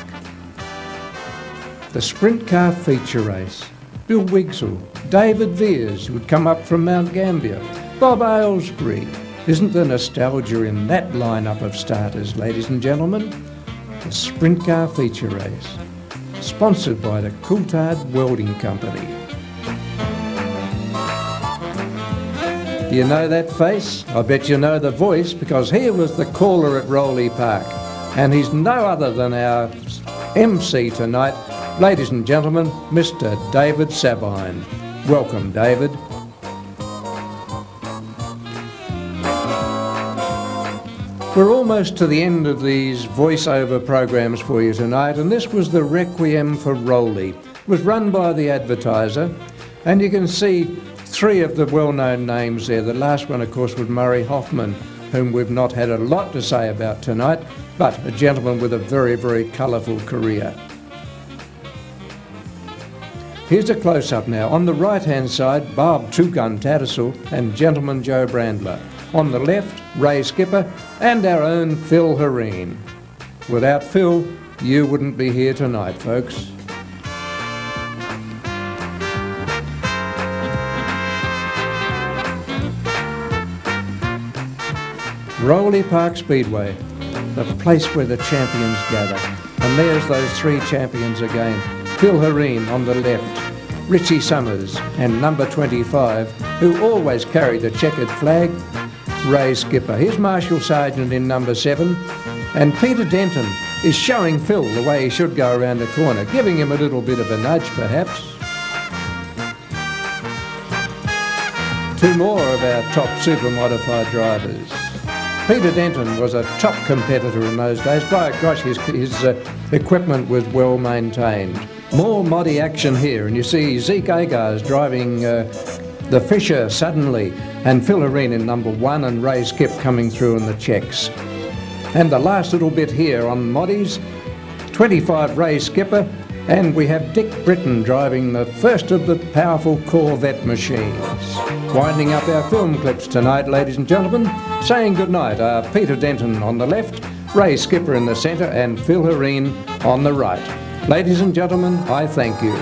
The sprint car feature race. Bill Wigsell, David Veers, who would come up from Mount Gambier, Bob Aylesbury. Isn't there nostalgia in that lineup of starters, ladies and gentlemen? The sprint car feature race. Sponsored by the Coulthard Welding Company. You know that face? I bet you know the voice, because he was the caller at Rowley Park. And he's no other than our MC tonight, ladies and gentlemen, Mr. David Sabine. Welcome, David. We're almost to the end of these voiceover programs for you tonight, and this was the Requiem for Rowley. It was run by the Advertiser, and you can see three of the well-known names there. The last one, of course, was Murray Hoffman, whom we've not had a lot to say about tonight, but a gentleman with a very, very colourful career. Here's a close-up now. On the right-hand side, Barb Two-Gun Tattersall and Gentleman Joe Brandler. On the left, Ray Skipper and our own Phil Hareen. Without Phil, you wouldn't be here tonight, folks. Rowley Park Speedway, the place where the champions gather. And there's those three champions again. Phil Hareen on the left, Richie Summers and number 25, who always carried a checkered flag, Ray Skipper. Here's Marshall Sargent in number 7, and Peter Denton is showing Phil the way he should go around the corner, giving him a little bit of a nudge perhaps. Two more of our top super modified drivers. Peter Denton was a top competitor in those days. By gosh, his equipment was well maintained. More moddy action here, and you see Zeke Agars driving the Fisher suddenly, and Phil Hareen in number 1 and Ray Skip coming through in the checks. And the last little bit here on moddies, 25 Ray Skipper, and we have Dick Britton driving the first of the powerful Corvette machines. Winding up our film clips tonight, ladies and gentlemen, saying goodnight are Peter Denton on the left, Ray Skipper in the centre and Phil Hareen on the right. Ladies and gentlemen, I thank you.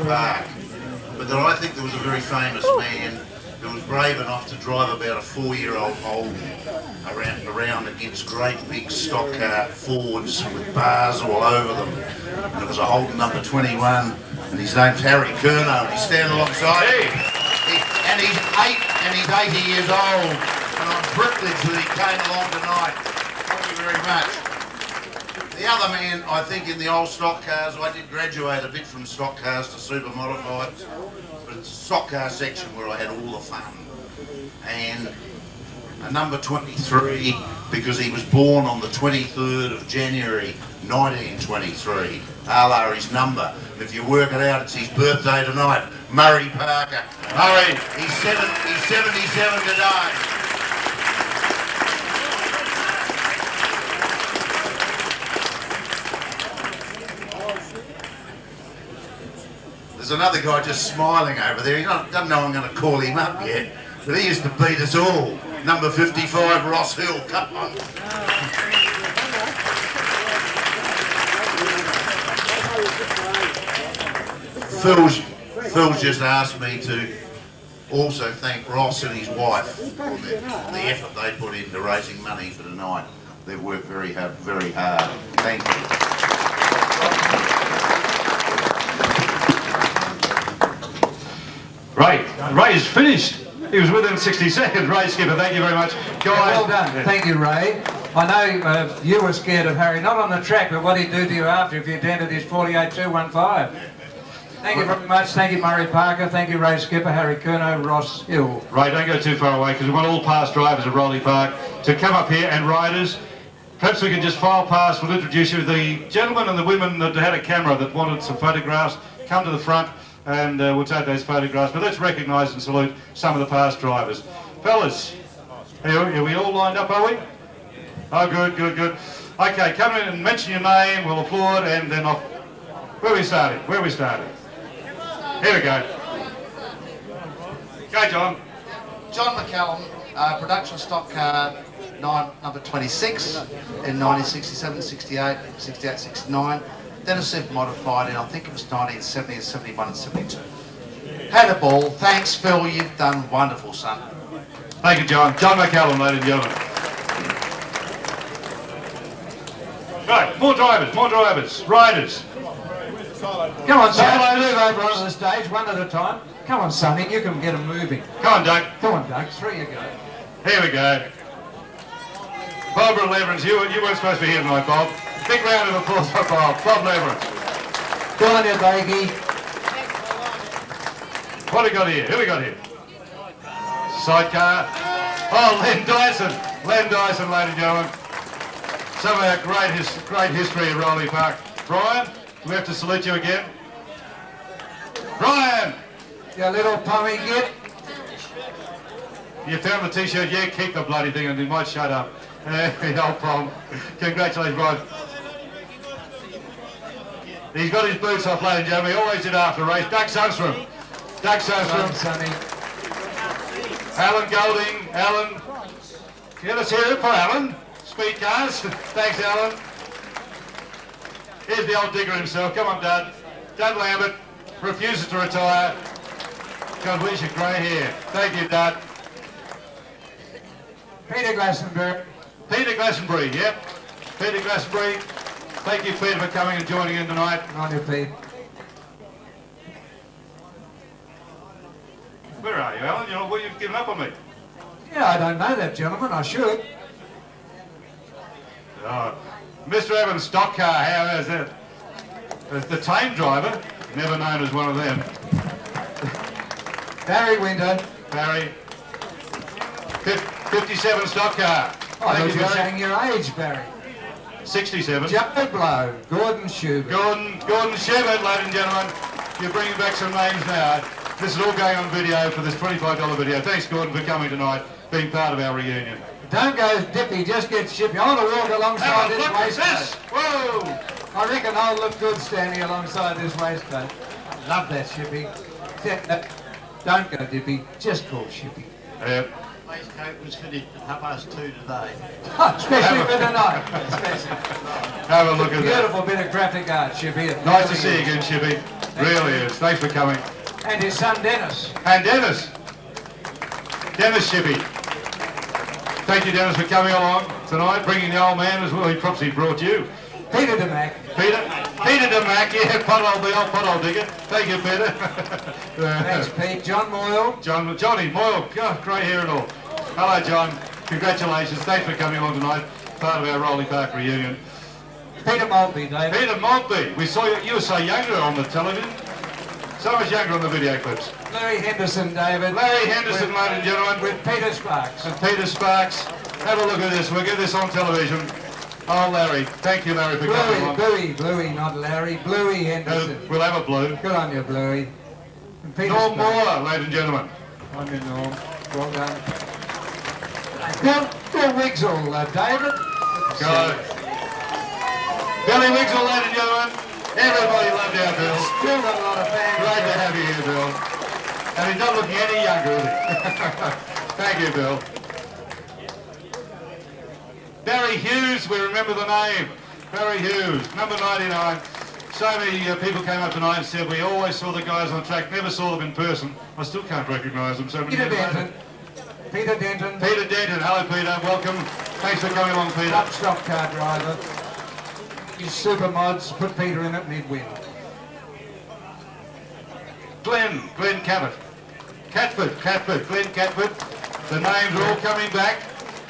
Park. But then I think there was a very famous man who was brave enough to drive about a 4-year-old Holden around against great big stock car Fords with bars all over them. And it was a Holden number 21, and his name's Harry Curnow, and he's standing alongside him. And he's 80 years old, and I'm privileged that he came along tonight. Thank you very much. The other man, I think, in the old stock cars, I did graduate a bit from stock cars to super modifieds, but it's a stock car section where I had all the fun. And a number 23, because he was born on the 23rd of January 1923. Allah, his number. And if you work it out, it's his birthday tonight. Murray Parker. Murray, he's 77 today. There's another guy just smiling over there. He doesn't know I'm going to call him up yet, but he used to beat us all. Number 55, Ross Hill. Come on. Phil's just asked me to also thank Ross and his wife for the effort they put into raising money for tonight. They've worked very hard. Thank you. Ray's finished. He was within 60 seconds. Ray Skipper, thank you very much. Guys, well done. Thank you, Ray. I know you were scared of Harry, not on the track, but what he'd do to you after if you'd entered his 48.215. Thank you very much. Thank you, Murray Parker. Thank you, Ray Skipper, Harry Curnow, Ross Hill. Ray, don't go too far away, because we want all past drivers of Rowley Park to come up here, and riders. Perhaps we can just file past. We'll introduce you. The gentlemen and the women that had a camera that wanted some photographs, come to the front, and we'll take those photographs. But let's recognise and salute some of the past drivers. Fellas, are we all lined up, are we? Oh, good. Okay, come in and mention your name, we'll applaud, and then off. Where are we starting? Here we go. Go, John. John McCallum, production stock car number 26 in 1967, 68, 68, 69. Then a super modified in, I think it was 1970, 71 and 72. Had a ball. Thanks, Phil. You've done wonderful, son. Thank you, John. John McCallum, ladies and gentlemen. Right, more drivers, riders. Come on, Sonny, move over onto the stage, one at a time. Come on, Sonny, you can get them moving. Come on, Doug. Come on, Doug, 3 you go. Here we go. Bob Leverance, you weren't supposed to be here tonight, Bob. Big round of applause for Bob. Bob Leverance. Good on you, Bakey. What have we got here? Who we got here? Sidecar. Oh, Len Dyson. Len Dyson, ladies and gentlemen. Some of our great history at Rowley Park. Brian, do we have to salute you again? Brian! You little pommy git. You found the t-shirt? Yeah, keep the bloody thing and you might shut up. Old Pom. Congratulations, Brian. He's got his boots off, ladies and gentlemen. He always did after the race. Doug Sundstrom. Sonny. Alan Golding. Alan. Yeah, let's hear it for Alan. Speed cars. Thanks, Alan. Here's the old digger himself. Come on, Dad. Dad Lambert refuses to retire. God, where's your grey hair? Thank you, Dad. Peter Glastonbury. Peter Glastonbury, yep. Peter Glastonbury. Thank you, Peter, for coming and joining in tonight. On you, Pete. Where are you, Alan? You've given up on me. Yeah, I don't know that, gentlemen. I should. Oh, Mr. Evans, stock car, how is that? The tame driver, never known as one of them. Barry Winter. Barry. 57 stock car. I thought you were saying your age, Barry. 67. Joe Blow. Gordon Schubert. Gordon Schubert, ladies and gentlemen. You're bringing back some names now. This is all going on video for this $25 video. Thanks, Gordon, for coming tonight, being part of our reunion. Don't go dippy, just get shippy. I want to walk alongside this waistcoat. Whoa! I reckon I'll look good standing alongside this waistcoat. Love that, Shippy. Don't go dippy, just call Shippy. Waistcoat was finished at 2:30 today. Especially for tonight. Have a look at that. Beautiful bit of graphic art, Shippy. Nice to see you again, Shippy. Really is. Thanks for coming. And his son Dennis. And Dennis. Dennis Shippy. Thank you, Dennis, for coming along tonight, bringing the old man as well. He probably brought you. Peter DeMac. Peter DeMac, yeah, the old pothole digger. Thank you, Peter. Thanks, Pete. John Moyle. Johnny Moyle, God, grey hair and all. Hello, John. Congratulations. Thanks for coming on tonight. Part of our Rowley Park reunion. Peter Maltby, David. Peter Maltby. We saw you were so younger on the television. So much younger on the video clips. Larry Henderson, David. Larry Henderson, ladies and gentlemen. With Peter Sparks. And Peter Sparks. Have a look at this. We'll get this on television. Oh, Larry. Thank you, Larry, for coming along. Bluey, not Larry. Bluey Henderson. We'll have a blue. Good on you, Bluey. And Peter Norm Sparks. Moore, ladies and gentlemen. On you, Norm. Well done. Bill Wigsall, David. Go. Billy Wigsall, ladies and gentlemen. Everybody loved our Bill. Still got a lot of fans. Great to have you here, Bill. And he's not looking any younger, is he? Thank you, Bill. Barry Hughes, we remember the name. Barry Hughes, number 99. So many people came up tonight and said we always saw the guys on track, never saw them in person. I still can't recognise them so many years later. Peter Denton. Peter Denton. Hello, Peter. Welcome. Thanks for coming along, Peter. Top stock car driver. His super mods, put Peter in it and he'd win. Glenn Catford. Glenn Catford. The names are all coming back.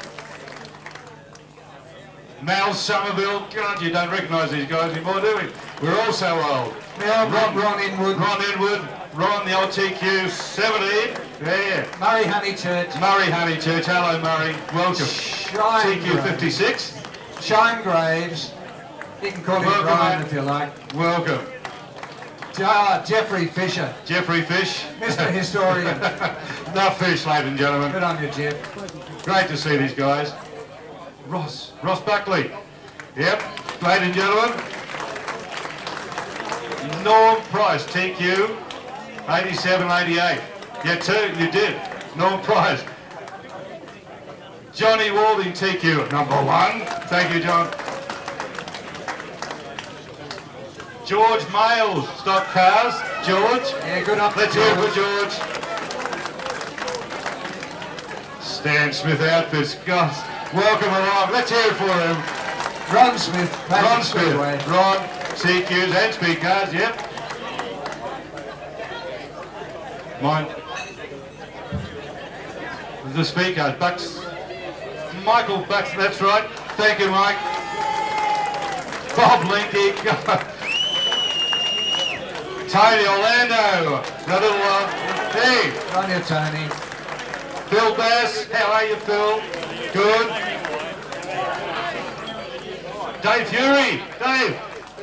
Mal Somerville. God, you don't recognise these guys anymore, do we? We're all so old. Now, Ron Inwood. Ron, the old TQ 70. Yeah. Murray Honeychurch. Hello, Murray. Welcome. Shine TQ 56. Shine Graves. You can call him Brian if you like. Welcome. Jeffrey Fisher. Jeffrey Fish. Mr. Historian. The Fish, ladies and gentlemen. Good on you, Jeff. Great to see these guys. Ross Buckley. Yep, ladies and gentlemen. Norm Price, TQ, 87, 88. You did. Norm Price. Johnny Walding, TQ, number 1. Thank you, John. George Males, stock cars. George. Yeah, good up. Let's hear it for George. Stan Smith Outfits, gosh. Welcome along. Let's hear it for him. Ron Smith. Ron Smith. Speedway. Ron, CQs and speed cars, yep. Mine. The speed cars. Bucks. Michael Bucks, that's right. Thank you, Mike. Bob Linky. Tony Orlando. The little hey. On you, Tony. Phil Bass. How are you, Phil? Good. Dave Fury. Dave.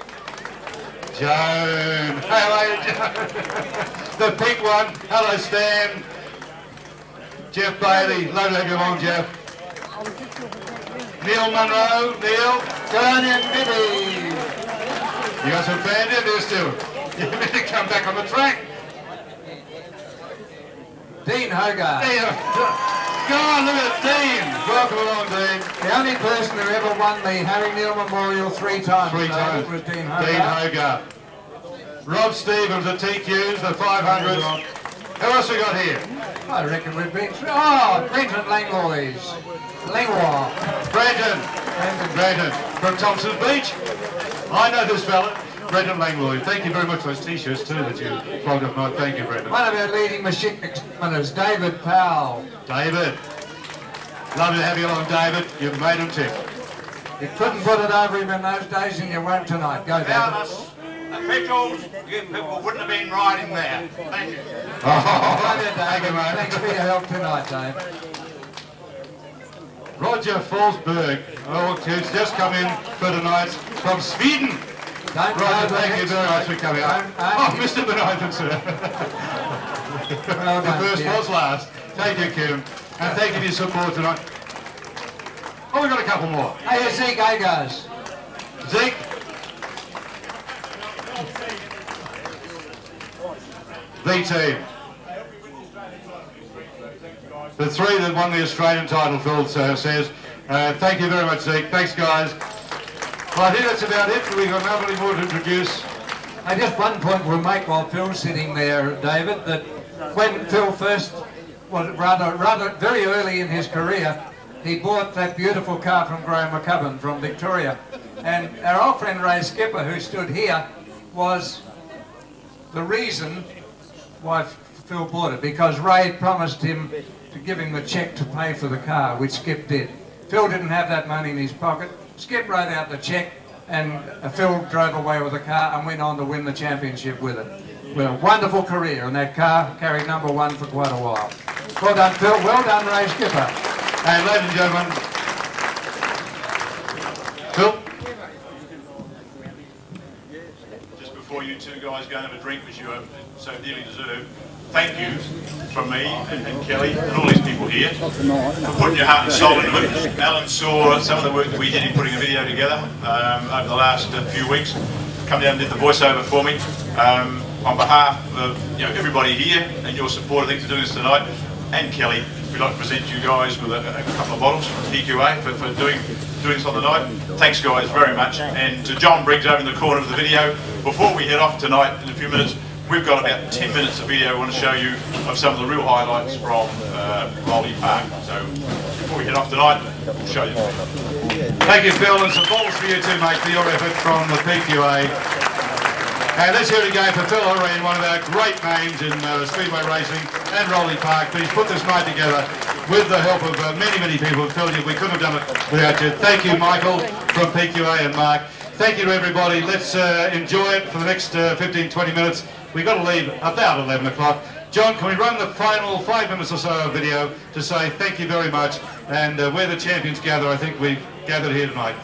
Joan. How are you, Joan? The pink one. Hello, Stan. Jeff Bailey. Lovely to have you along, Jeff. Neil Munro. Neil. Good on you, Bibby. You got some fans in there still. You better come back on the track. Dean Hogarth. God, look at Dean. Welcome along, Dean. The only person who ever won the Harry Neal Memorial 3 times. 3 times. Was Dean Hogarth. Dean Hogarth. Rob Stevens, the TQs, the 500s. Who else we got here? I reckon we've been through. Oh, Brenton Langlois. Brenton. From Thompson's Beach. I know this fella. Brendan Langlois. Thank you very much for those t-shirts too that you plugged up tonight. Thank you, Brendan. One of our leading machine examiners, David Powell. David. Lovely to have you along, David. You've made him tick. You couldn't put it over him in those days and you won't tonight. Go, David. The petrol, you people wouldn't have been riding there. Thank you. Thank you, mate. Thanks for your help tonight, Dave. Roger Forsberg, who's just come in for tonight from Sweden. Roger, thank you very much for coming out. Oh, Mr. Benithan, sir. Well done, the first was last. Thank you, Kim. And thank you for your support tonight. Oh, we've got a couple more. Hey, Zeke Agars. Zeke. The team. The 3 that won the Australian title, Phil says. Thank you very much, Zeke. Thanks, guys. Well, I think that's about it. We've got nobody more to introduce. just one point we'll make while Phil's sitting there, David, that when Phil first, was rather very early in his career, he bought that beautiful car from Graham McCubbin from Victoria. And our old friend Ray Skipper, who stood here, was the reason why Phil bought it, because Ray promised him to give him the cheque to pay for the car, which Skip did. Phil didn't have that money in his pocket. Skip wrote out the cheque, and Phil drove away with the car and went on to win the championship with it. Well, wonderful career, and that car carried #1 for quite a while. Well done, Phil. Well done, Ray Skipper. And ladies and gentlemen, Phil? Just before you two guys go and have a drink, which you so dearly deserve, thank you from me and Kelly and all these people here for putting your heart and soul into it. Alan saw some of the work that we did in putting a video together over the last few weeks. Come down and did the voiceover for me. On behalf of everybody here and your support, I think, for doing this tonight, and Kelly, we'd like to present you guys with a couple of bottles from PQA for doing this on the night. Thanks, guys, very much. And to John Briggs over in the corner of the video, before we head off tonight in a few minutes, we've got about 10 minutes of video I want to show you of some of the real highlights from Rowley Park. So before we head off tonight, we'll show you. Thank you, Phil, and some balls for you too, mate, for your effort from the PQA. And let's hear it again for Phil Horry, one of our great names in Speedway racing and Rowley Park. He's put this night together with the help of many, many people. Phil, we couldn't have done it without you. Thank you, Michael, from PQA and Mark. Thank you to everybody. Let's enjoy it for the next 15, 20 minutes. We've got to leave about 11 o'clock. John, can we run the final 5 minutes or so of video to say thank you very much, and where the champions gather, I think we've gathered here tonight.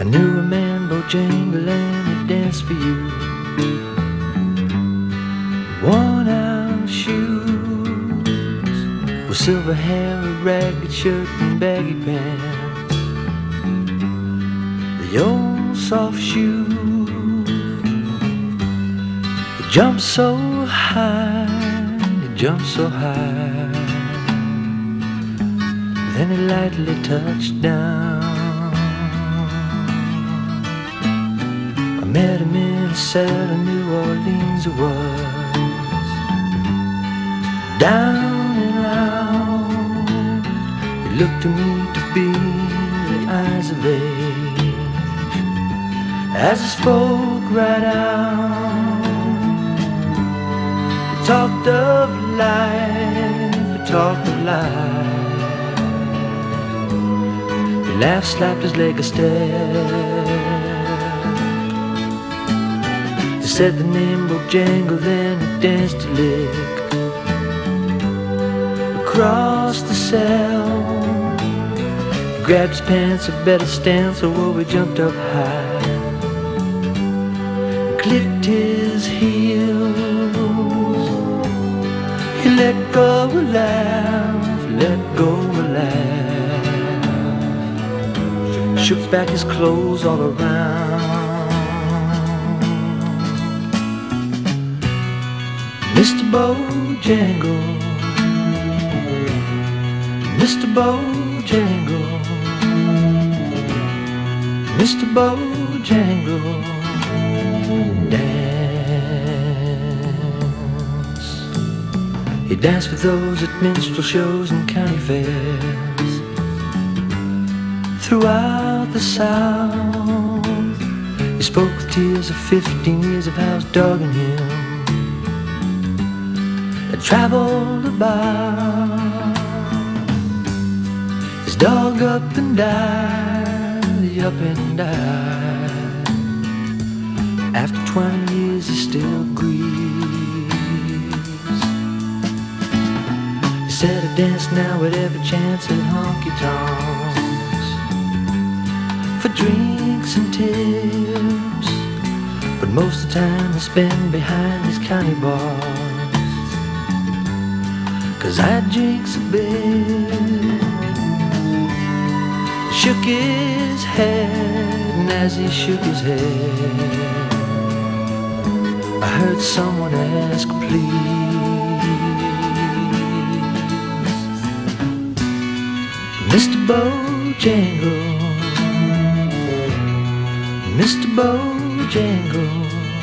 I knew a man, Bojangle, and he danced for you. Worn-out shoes with silver hair, a ragged shirt and baggy pants. The old soft shoe, he jumped so high, he jumped so high. Then he lightly touched down. I met him in a cell in New Orleans it was. Down and out, he looked to me to be the eyes of age. As I spoke right out, he talked of life, he talked of life. He laughed, slapped his leg a step. He said the name Bojangle, then he danced a lick across the cell. He grabbed his pants, a better stance, so we jumped up high. Clicked his heels. He let go a laugh, let go a laugh. Shook back his clothes all around. Mr. Bojangle, Mr. Bojangle, Mr. Bojangle, dance. He danced with those at minstrel shows and county fairs throughout the South. He spoke with tears of 15 years of house dogging him. He traveled about. His dog up and died, up and died. After 20 years he still grieves. He said I dance now at every chance at honky-tonks for drinks and tips, but most of the time I spend behind these county bars, 'cause I drinks a bit. Shook his head, and as he shook his head, I heard someone ask, please. Mr. Bojangle, Mr. Bojangle,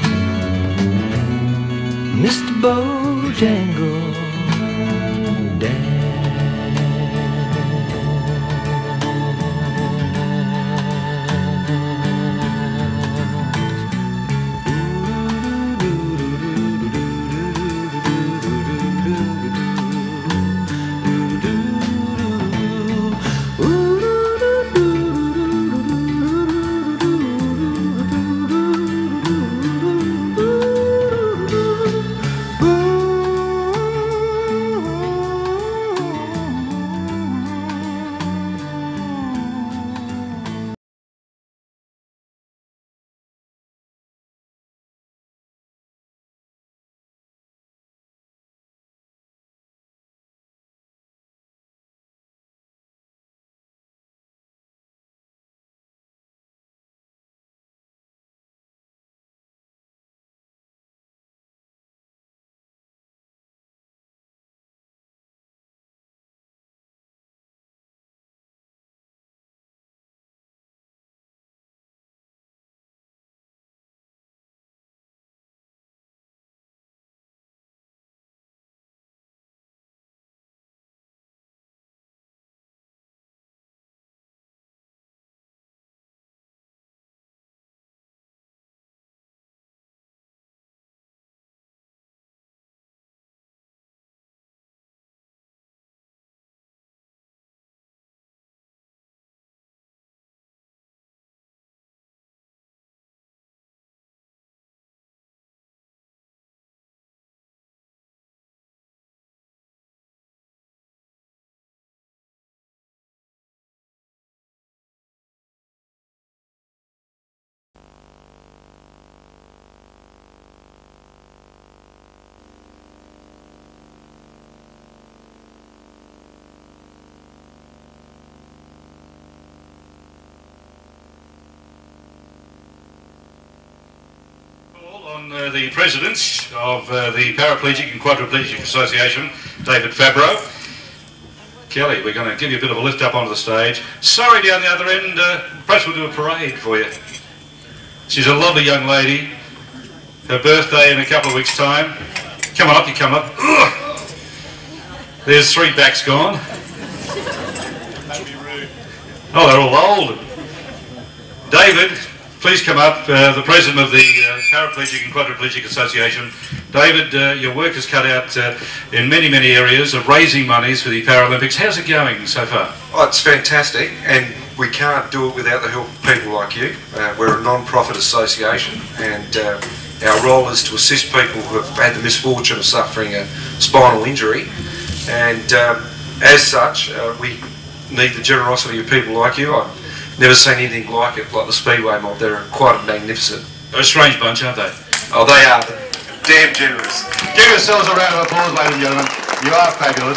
Mr. Bojangle, dance. On the President of the Paraplegic and Quadriplegic Association, David Fabro. Kelly, we're going to give you a bit of a lift up onto the stage. Sorry down the other end, perhaps we'll do a parade for you. She's a lovely young lady. Her birthday in a couple of weeks' time. Come on up, you come up. Ugh. There's 3 backs gone. Oh, they're all old. David, please come up, the President of the Paraplegic and Quadriplegic Association. David, your work is cut out in many, many areas of raising monies for the Paralympics. How's it going so far? Oh, it's fantastic, and we can't do it without the help of people like you. We're a non-profit association, and our role is to assist people who have had the misfortune of suffering a spinal injury, and as such, we need the generosity of people like you. I've never seen anything like it, like the Speedway mob. They're quite magnificent. They're a strange bunch, aren't they? Oh, they are damn generous. Give yourselves a round of applause, ladies and gentlemen. You are fabulous.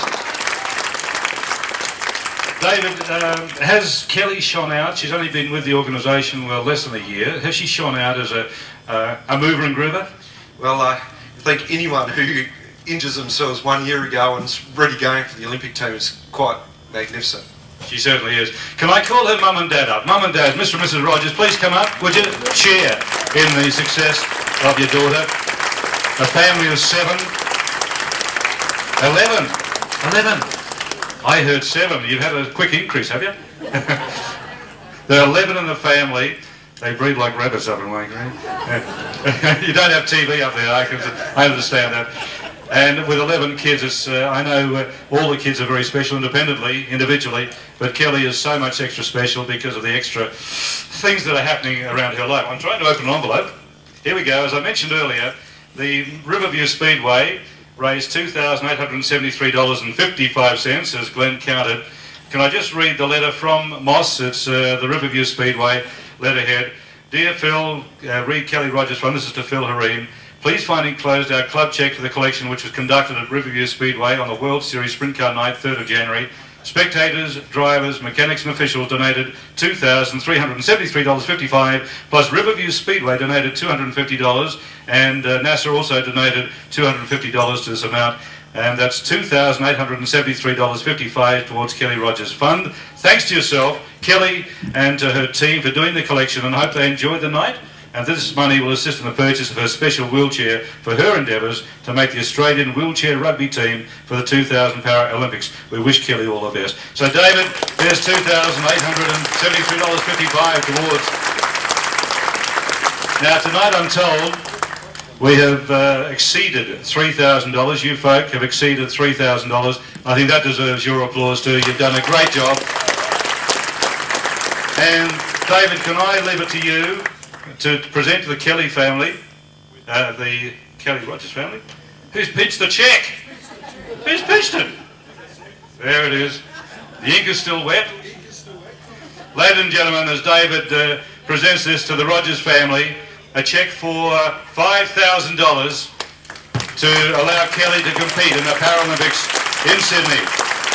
David, has Kelly shone out? She's only been with the organisation, well, less than a year. Has she shone out as a mover and groover? Well, I think anyone who injures themselves 1 year ago and is ready going for the Olympic team is quite magnificent. She certainly is. Can I call her mum and dad up? Mum and dad, Mr. and Mrs. Rogers, please come up. Would you share in the success of your daughter? A family of 7. 11. 11. I heard 7. You've had a quick increase, have you? There are 11 in the family. They breed like rabbits up in Waingreen. You don't have TV up there, I understand that. And with 11 kids, it's, I know all the kids are very special individually, but Kelly is so much extra special because of the extra things that are happening around her life. I'm trying to open an envelope. Here we go. As I mentioned earlier, the Riverview Speedway raised $2,873.55, as Glenn counted. Can I just read the letter from Moss? It's the Riverview Speedway letterhead. Dear Phil, read Kelly Rogers Fund. This is to Phil Hareen. Please find enclosed our club cheque for the collection which was conducted at Riverview Speedway on the World Series Sprint Car Night, 3rd of January. Spectators, drivers, mechanics and officials donated $2,373.55, plus Riverview Speedway donated $250, and NASA also donated $250 to this amount, and that's $2,873.55 towards Kelly Rogers Fund. Thanks to yourself, Kelly, and to her team for doing the collection, and I hope they enjoyed the night. And this money will assist in the purchase of her special wheelchair for her endeavours to make the Australian wheelchair rugby team for the 2000 Paralympics. We wish Kelly all the best. So David, there's $2,873.55 towards. Now tonight I'm told we have exceeded $3,000. You folk have exceeded $3,000. I think that deserves your applause too. You've done a great job. And David, can I leave it to you to present to the Kelly family, the Kelly Rogers family, who's pitched the cheque. Who's pitched it? There it is. The ink is still wet. Ladies and gentlemen, as David presents this to the Rogers family, a cheque for $5,000 to allow Kelly to compete in the Paralympics in Sydney.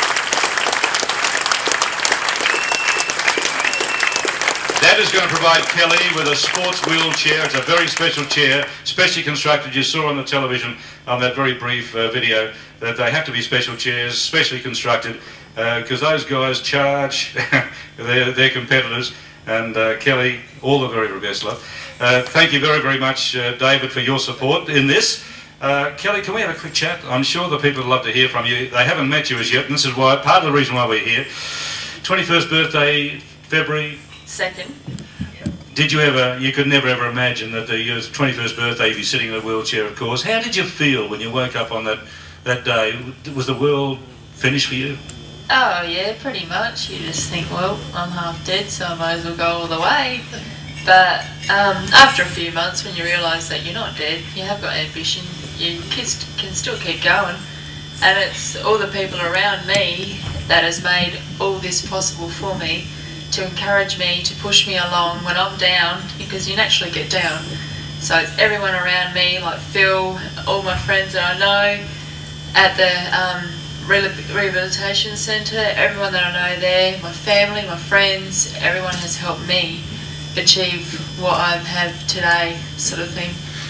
That is going to provide Kelly with a sports wheelchair. It's a very special chair, specially constructed. You saw on the television on that very brief video that they have to be special chairs, specially constructed, because those guys charge their competitors. And Kelly, all the very, very best love. Thank you very, very much, David, for your support in this. Kelly, can we have a quick chat? I'm sure the people would love to hear from you. They haven't met you as yet, and this is why part of the reason why we're here. 21st birthday, February 2nd. Did you ever, you could never ever imagine that your 21st birthday you'd be sitting in a wheelchair, of course. How did you feel when you woke up on that day? Was the world finished for you? Oh yeah, pretty much. You just think, well, I'm half dead, so I might as well go all the way. But after a few months, when you realise that you're not dead, you have got ambition, you can still keep going. And it's all the people around me that has made all this possible for me, to encourage me, to push me along when I'm down, because you naturally get down. So it's everyone around me, like Phil, all my friends that I know at the rehabilitation centre, everyone that I know there, my family, my friends, everyone has helped me achieve what I have today, sort of thing.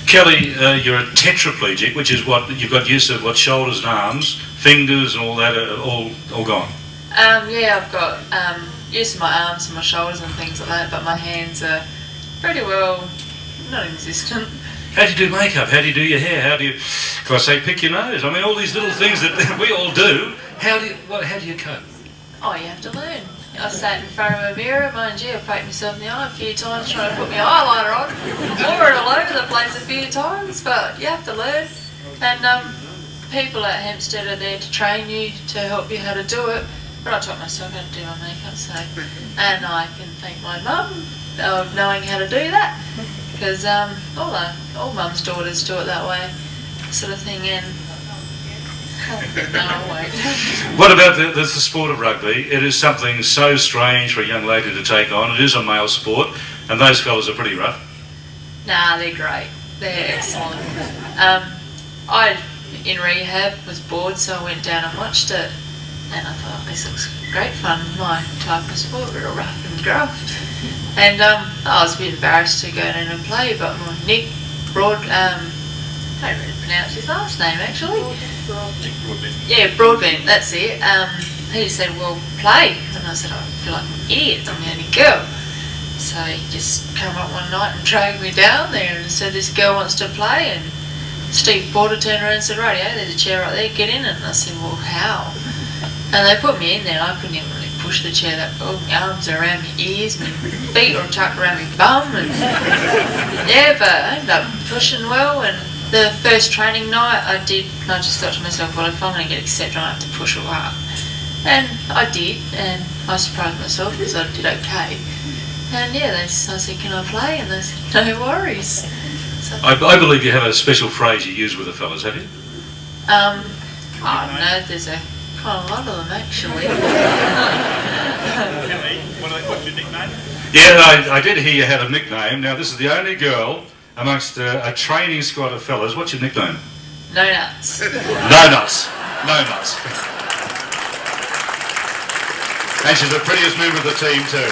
Kelly, you're a tetraplegic, which is what you've got used to, what, shoulders and arms, fingers and all that are all gone? Yeah, I've got used to my arms and my shoulders and things like that, but my hands are pretty well non-existent. How do you do makeup? How do you do your hair? How do you, can I say, pick your nose? I mean, all these little things that we all do. How do you cope? Oh, you have to learn. I sat in front of a mirror, mind you, I poked myself in the eye a few times trying to put my eyeliner on. Wore it all over the place a few times, but you have to learn. And people at Hempstead are there to train you, to help you how to do it. But I taught myself how to do my makeup, so. And I can thank my mum of knowing how to do that. Because all mums' daughters do it that way, sort of thing. And no, wait. What about the sport of rugby? It is something so strange for a young lady to take on. It is a male sport, and those fellas are pretty rough. Nah, they're great. They're excellent. I, in rehab, was bored, so I went down and watched it. And I thought, this looks great fun, my type of sport, real rough and gruff. And I was a bit embarrassed to go down and play, but Nick I don't really pronounce his last name actually. Yeah, Broadbent, that's it. He said, well, play. And I said, I feel like an idiot, I'm the only girl. So he just came up one night and dragged me down there and said, this girl wants to play. And Steve Porter turned around and said, right, yeah, there's a chair right there, get in it. And I said, well, how? And they put me in there and I couldn't even really push the chair that well. My arms are around my ears, my feet were tucked around my bum. And yeah, but I ended up pushing well. And the first training night I just thought to myself, well, if I'm going to get accepted, I have to push it hard. And I did, and I surprised myself because I did okay. And yeah, I said, can I play? And they said, no worries. So, I believe you have a special phrase you use with the fellas, have you? I don't know, there's quite a lot of them actually. What's your nickname? Yeah, I did hear you had a nickname. Now, this is the only girl amongst a training squad of fellas. What's your nickname? No nuts. No nuts. No nuts. And she's the prettiest member of the team too.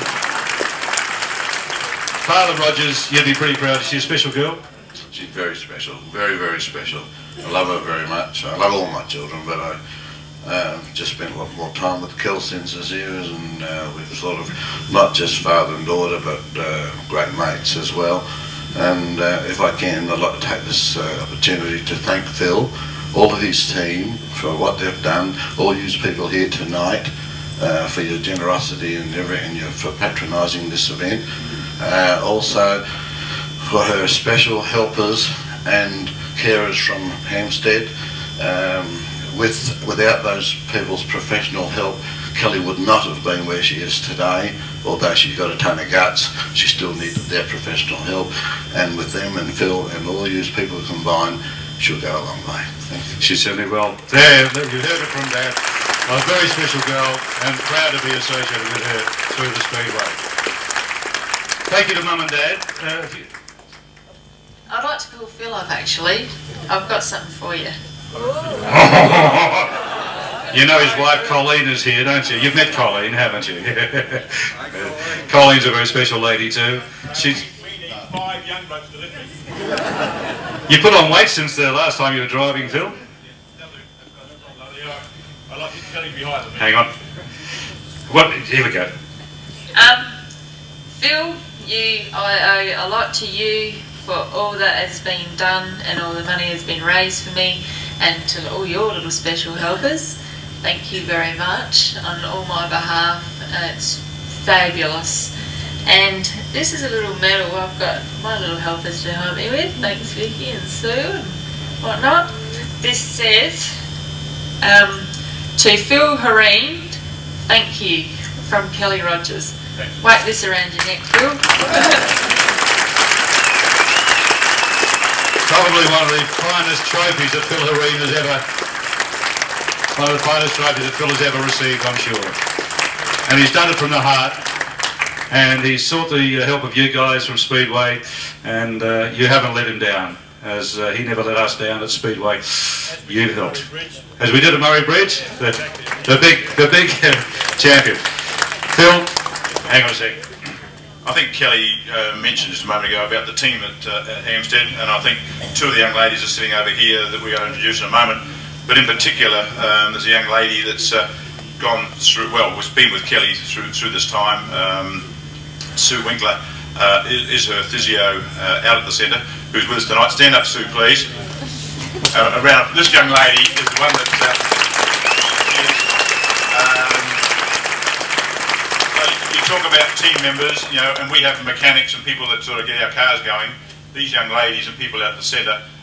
Father Rogers, you'd be pretty proud. Is she a special girl? She's very special, very, very special. I love her very much. I love all my children, but I just spent a lot more time with Kel since his years, and we've sort of not just father and daughter, but great mates as well. And if I can, I'd like to take this opportunity to thank Phil, all of his team for what they've done, all you people here tonight for your generosity and everything, for patronising this event. Also for her special helpers and carers from Hampstead. Without those people's professional help, Kelly would not have been where she is today. Although she's got a ton of guts, she still needed their professional help. And with them and Phil and all you people combined, she'll go a long way. Thank you. She certainly will. There, you heard it from Dad. A very special girl, and proud to be associated with her through the Speedway. Thank you to Mum and Dad. I'd like to call Phil up actually. I've got something for you. You know his wife Colleen is here, don't you? You've met Colleen, haven't you? Colleen's a very special lady too. She's... Five young blokes to lift me. You put on weight since the last time you were driving, Phil? I like it Kelly behind me. Hang on. What? Here we go. Phil, I owe a lot to you for all that has been done and all the money has been raised for me, and to all your little special helpers. Thank you very much on all my behalf. It's fabulous. And this is a little medal I've got my little helpers to help me with. Thanks Vicky and Sue and whatnot. This says, to Phil Hareen, thank you, from Kelly Rogers. Thanks. Whack this around your neck, Phil. Probably one of the finest trophies that Phil Hareen has ever, received, I'm sure. And he's done it from the heart, and he's sought the help of you guys from Speedway, and you haven't let him down, as he never let us down at Speedway. You helped. As we did at Murray Bridge, the big champion. Phil, hang on a second. I think Kelly mentioned just a moment ago about the team at Hampstead, and I think two of the young ladies are sitting over here that we're going to introduce in a moment. But in particular, there's a young lady that's gone through, well, has been with Kelly through this time. Sue Winkler is her physio out at the centre, who's with us tonight. Stand up, Sue, please. Around this young lady is the one that you talk about team members, you know, and we have mechanics and people that sort of get our cars going. These young ladies and people out at the centre